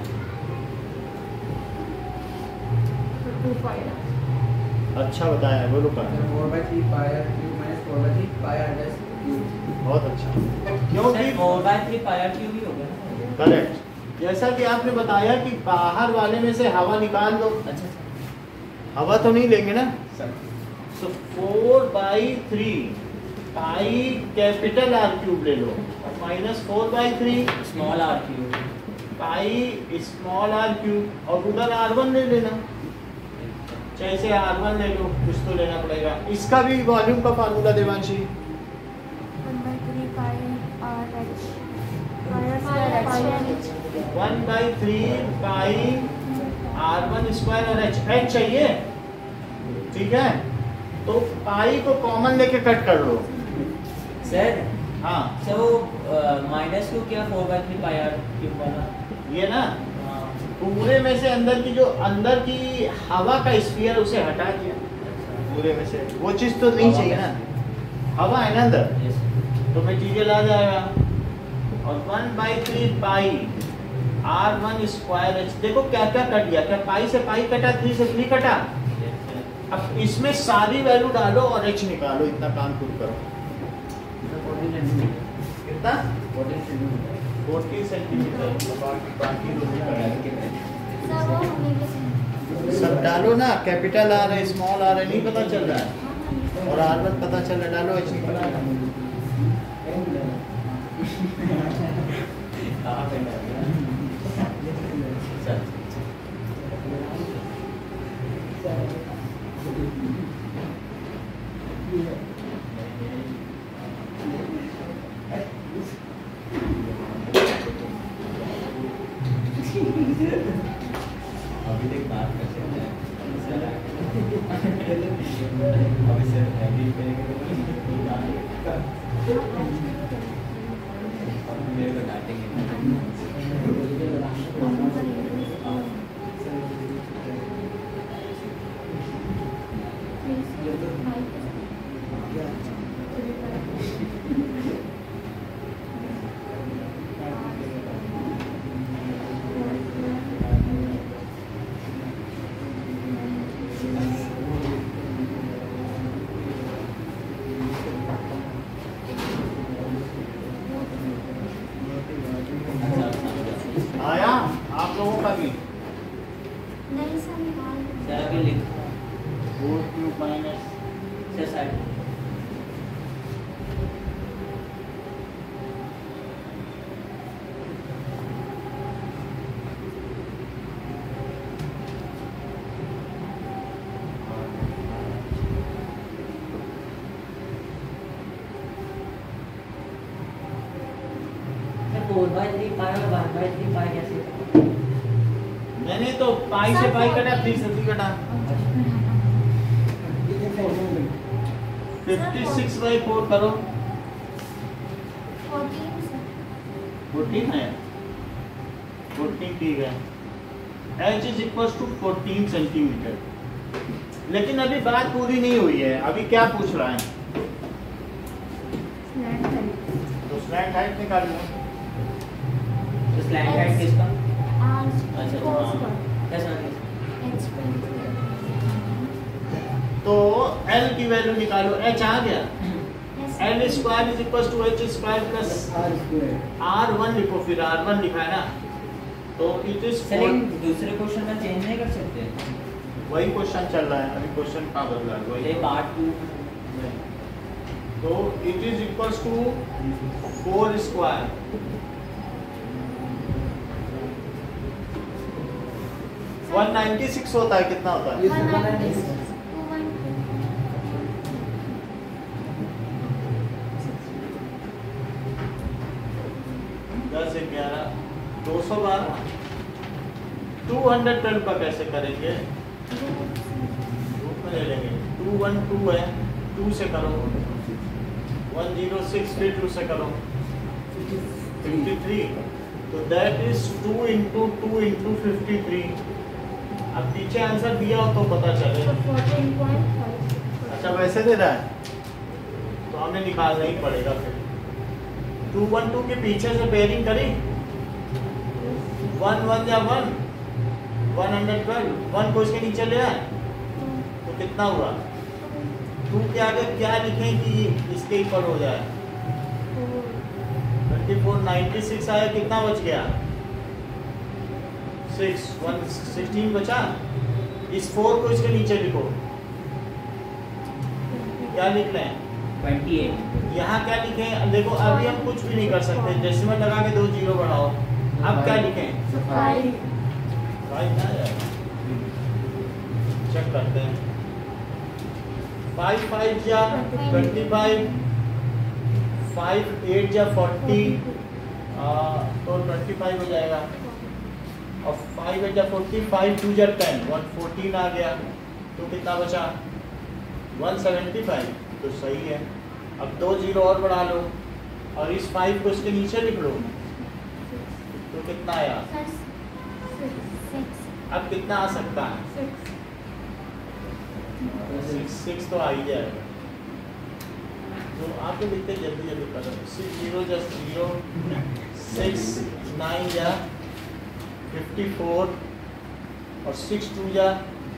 टू पाई अच्छा बताया, बोलो कर। Four by three pi R cube minus four by three pi R dash cube. बहुत अच्छा, क्योंकि four by three pi R cube ही हो गया ना। करेक्ट, जैसा कि आपने बताया कि बाहर वाले में से हवा निकाल दो, अच्छा हवा तो नहीं लेंगे ना, तो four by three pi capital R cube ले लो minus four by three small R cube pi small R cube, और उधर आर वन ले लेना, चाहे से आर वन ले लो, कुछ तो लेना पड़ेगा। इसका भी वॉल्यूम का formula Devanshi, one by three pi R H one by three pi R one square और एच, एच चाहिए, ठीक है। तो पाई को कॉमन लेके कट कर लो सर। हाँ, सर वो माइनस क्यों किया four by three pi R cube वाला? ये ना पूरे में से अंदर की जो अंदर की हवा का स्फीयर उसे हटा दिया, पूरे में से वो चीज तो नहीं चाहिए ना, हवा है ना अंदर, यस तो मटीरियल आ जाएगा। और one by three pi R one square H, देखो क्या क्या कट गया, क्या पाई से पाई कटा, थ्री से थ्री कटा। अब इसमें सारी वैल्यू डालो और एच निकालो, इतना काम खुद करो। कितना? फोर्टी सेंटीमीटर, बाकी बाकी दो सब डालो ना, कैपिटल आर है, स्मॉल आर है, नहीं पता चल रहा है, और आर वन पता चल रहा है, डालो एच निकल रहा है। अभी तक बात कर सकते हैं सर, अभी सर एडिट करेंगे तो मेरे को डांटेंगे। आया आप लोगों का भी? नहीं सर निकाल दो। सर अभी लिख four cube minus sir side four by three pi और वन बाई थ्री पाई कैसे? मैंने तो पाई से पाई कटा, थ्री से थ्री कटा। फिफ्टी सिक्स बाई फोर करो, फोर्टीन सर। फोर्टीन है, फोर्टीन ठीक है। H is equal to fourteen centimetre. लेकिन अभी बात पूरी नहीं हुई है, अभी क्या पूछ रहा है? Slant height. तो स्लैंट हाइट निकाल लो। तो स्लैंट हाइट किसका? आर अच्छा कोस हाँ का कैसा एच ट्वेंटी। तो L की वैल्यू निकालो, H आ गया। Yes L square is equal to H square plus R square R one लिखो, फिर आर वन लिखा है ना, तो इट इज सर एक दूसरे क्वेश्चन में चेंज नहीं कर सकते? वही क्वेश्चन चल रहा है, अभी क्वेश्चन कहाँ बदला है? वही ये पार्ट टू तो it is equal to four square one ninety six होता है, कितना होता है? ये वन सब नाइन्टी बनाने सिक्स टू वन दस ग्यारह दो सौ बारह टू हंड्रेड ट्वेल्व का कैसे करेंगे? ग्रुप में ले लेंगे। टू वन टू है, टू से करो, वन जीरो सिक्स फिर टू से करो, फिफ्टी थ्री। तो that is two into two into fifty three. अब पीछे आंसर दिया हो तो पता चले। Fourteen point five. अच्छा वैसे दे रहा है तो हमें निकालना ही पड़ेगा फिर। टू वन टू के पीछे से पेयरिंग करी, वन वन या one one hundred twelve, one को इसके नीचे ले आए तो कितना हुआ? टू के आगे क्या लिखें कि इसके ऊपर हो जाए? ट्वेंटी फोर नाइन्टी सिक्स आया, कितना बच गया? सिक्स वन सिक्सटीन बचा। इस फोर को इसके नीचे लिखो, क्या लिख रहे हैं? ट्वेंटी एट यहाँ क्या लिखें? देखो अभी हम कुछ भी नहीं कर सकते, डेसिमल लगा के दो जीरो बढ़ाओ। अब क्या लिखें? फाइव। फाइव ना यार, चेक करते हैं। फाइव फाइव या ट्वेंटी फाइव, फाइव एट या फोर्टी, तो ट्वेंटी फाइव हो जाएगा। और फाइव एट या फोर्टी, फाइव टू या टेन, वन फोर्टीन आ गया। तो कितना बचा? One seventy five. तो सही है। अब दो जीरो और बढ़ा लो और इस फाइव को इसके नीचे लिख लो, तो कितना आया? अब कितना आ सकता है? सिक्स सिक्स तो आ ही जाएगा। तो आपको लिखते जल्दी जल्दी करो। Six zero just zero, six nine या फिफ्टी फोर और सिक्स टू या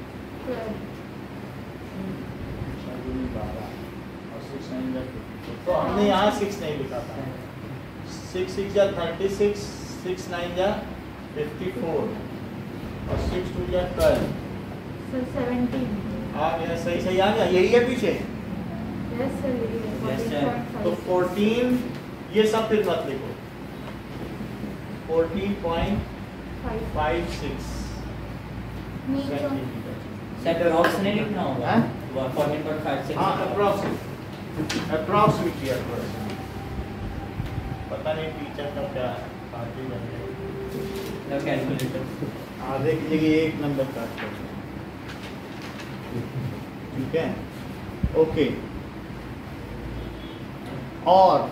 बारह और सिक्स नाइन या फिफ्टी। तो हमने यहाँ सिक्स नहीं लिखा था। सिक्स सिक्स या थर्टी सिक्स, सिक्स नाइन या फिफ्टी फोर और सिक्स टू या ट्वेल्व। सेवेंटीन। आ गया, सही सही आ गया। यही है पीछे। यस सर यही है। Yes, sir. तो फोर्टीन, ये सब फिर मत लिखो। Fourteen point five. Five six नीचे सेंटीमीटर। सर अप्रॉक्स नहीं लिखना होगा? हाँ? फोर्टीन पॉइंट फाइव सिक्स हाँ अप्रॉक्स अप्रॉक्सीमेटली अप्रॉक्स पता नहीं टीचर का क्या पार्टी बन गई। कैलकुलेटर आधे की जगह एक नंबर काट कर, ठीक है ओके। और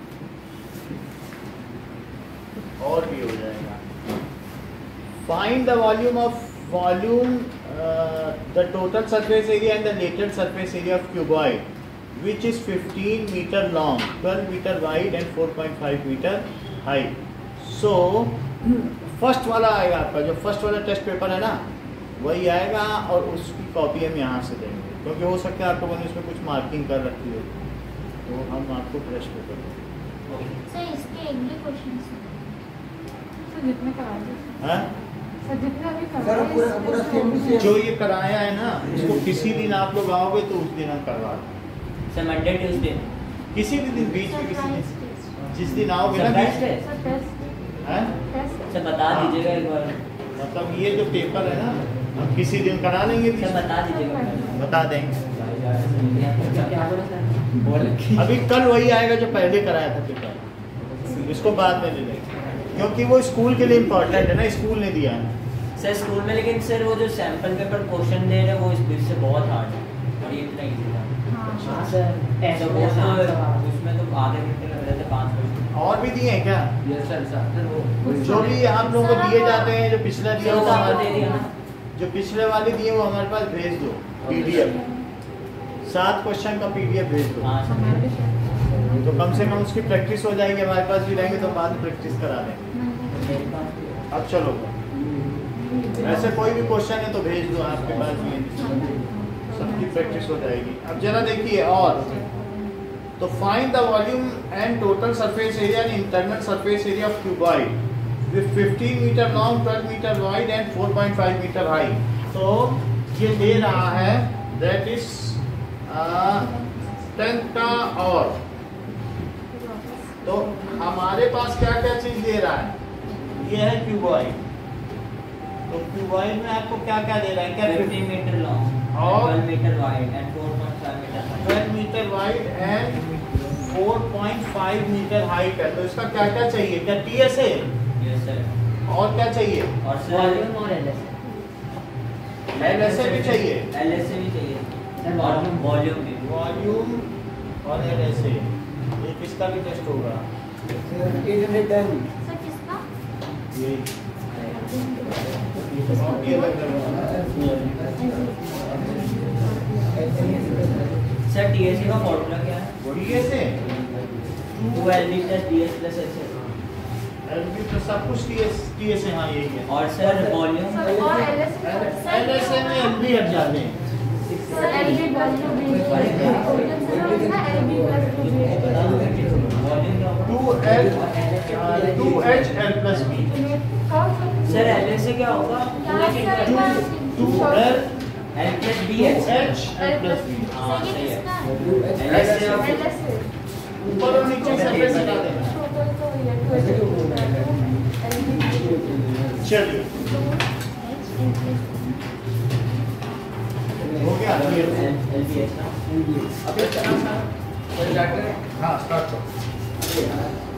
और भी हो जाएगा। Find the volume of volume the total surface area and the lateral surface area of cuboid which is fifteen meter long, twelve meter wide and four point five meter height. So first वाला आएगा आपका, जो first वाला test paper है ना वही आएगा और उसकी कॉपी हम यहाँ से देंगे, क्योंकि हो सकता है आपको मैंने उसमें कुछ मार्किंग कर रखी हो, तो हम आपको टेस्ट पेपर देंगे। सर इसके एक भी क्वेश्चन सर जितने करा दिए हाँ? सर जितने अभी सर करा पूरा पूरा सेम टू सेम। जो ये कराया है ना, इसको किसी दिन आप लोग आओगे तो उस दिन हम करवा दें। सर मंडे ट्यूसडे किसी भी दिन बीच में, किसी दिन जिस दिन आओगे सर ना बेस्ट बीच है सर टेस्ट हैं? टेस्ट सर बता हाँ। दीजिएगा एक बार मतलब ये जो पेपर है ना, हम किसी दिन करा लेंगे बीच सर में। बता दीजिएगा बता देंगे। क्या बोला सर? बोल अभी कल वही आएगा जो पहले कराया था पेपर, इसको बाद में ले लेंगे, क्योंकि वो स्कूल के लिए इम्पोर्टेंट है ना, स्कूल ने दिया है। सर स्कूल में, लेकिन सर वो जो सैंपल पेपर क्वेश्चन दे रहे हैं वो इस बीच से बहुत हार्ड है और ये इतना इजी था। हाँ हाँ सर टेस्ट तो हो वो गया तो सर। उसमें तो आधे घंटे लग रहे थे, पाँच मिनट। और भी दिए हैं क्या? यस सर सर वो जो भी आप लोगों को दिए जाते हैं, जो पिछला दिया वो वो तो आपको हमारे दे दिया ना। जो पिछले वाले दिए वो हमारे पास भेज दो, पीडीएफ सात क्वेश्चन का पीडीएफ भेज दो। हाँ सर हमारे भी तो कम से कम उसकी प्रैक्टिस हो जाएगी, हमारे पास भी रहेंगे तो बाद में प्रैक्टिस करा देंगे। अब चलो, ऐसे कोई भी क्वेश्चन है तो भेज दो, आपके पास भी है, सबकी प्रैक्टिस हो जाएगी। अब जरा देखिए और, तो find the volume and total surface area and internal surface area of cuboid with fifteen metre long, twelve metre wide and four point five metre high. तो ये दे रहा है, दैट इज टेंटा। और तो हमारे पास क्या क्या चीज दे रहा है? ये है क्यूबॉइड। तो क्यूबॉइड में आपको क्या क्या दे रहा है? क्या फिफ्टी मीटर लॉन्ग और twelve metre wide and four point five metre height. Twelve metre wide and four point five metre height है। तो इसका क्या क्या चाहिए? क्या टीएस है? Yes sir. और क्या चाहिए? और सर वॉल्यूम और एलएस एलएसए भी चाहिए, एलएसए भी चाहिए सर, और volume। वॉल्यूम भी। वॉल्यूम और एलएसए, ये किसका भी टेस्ट होगा? Sir eight hundred ten. Sir किसका? ये और ये लग रहा है। सर टीएसए का फॉर्मूला क्या है? टीएस है, two LB plus DS plus HS. LB तो सब कुछ टीएस टीएस है। हाँ यही है। और सर वॉल्यूम सर और एलएस एलएसए में एलबी हट जाते हैं। सर एलबी वॉल्यूम भी सर ना एलबी प्लस वॉल्यूम क्या होगा? Two L two H L plus B. Sir LSA क्या होगा? Two L L plus B two H. H L plus B. हाँ सर ये सही है। किसका है? एलएसए और ऊपर और नीचे सरफेस हटा देना। चलिए हो गया। एलबीएच ना। अब ये करना था। हाँ स्टार्ट करो।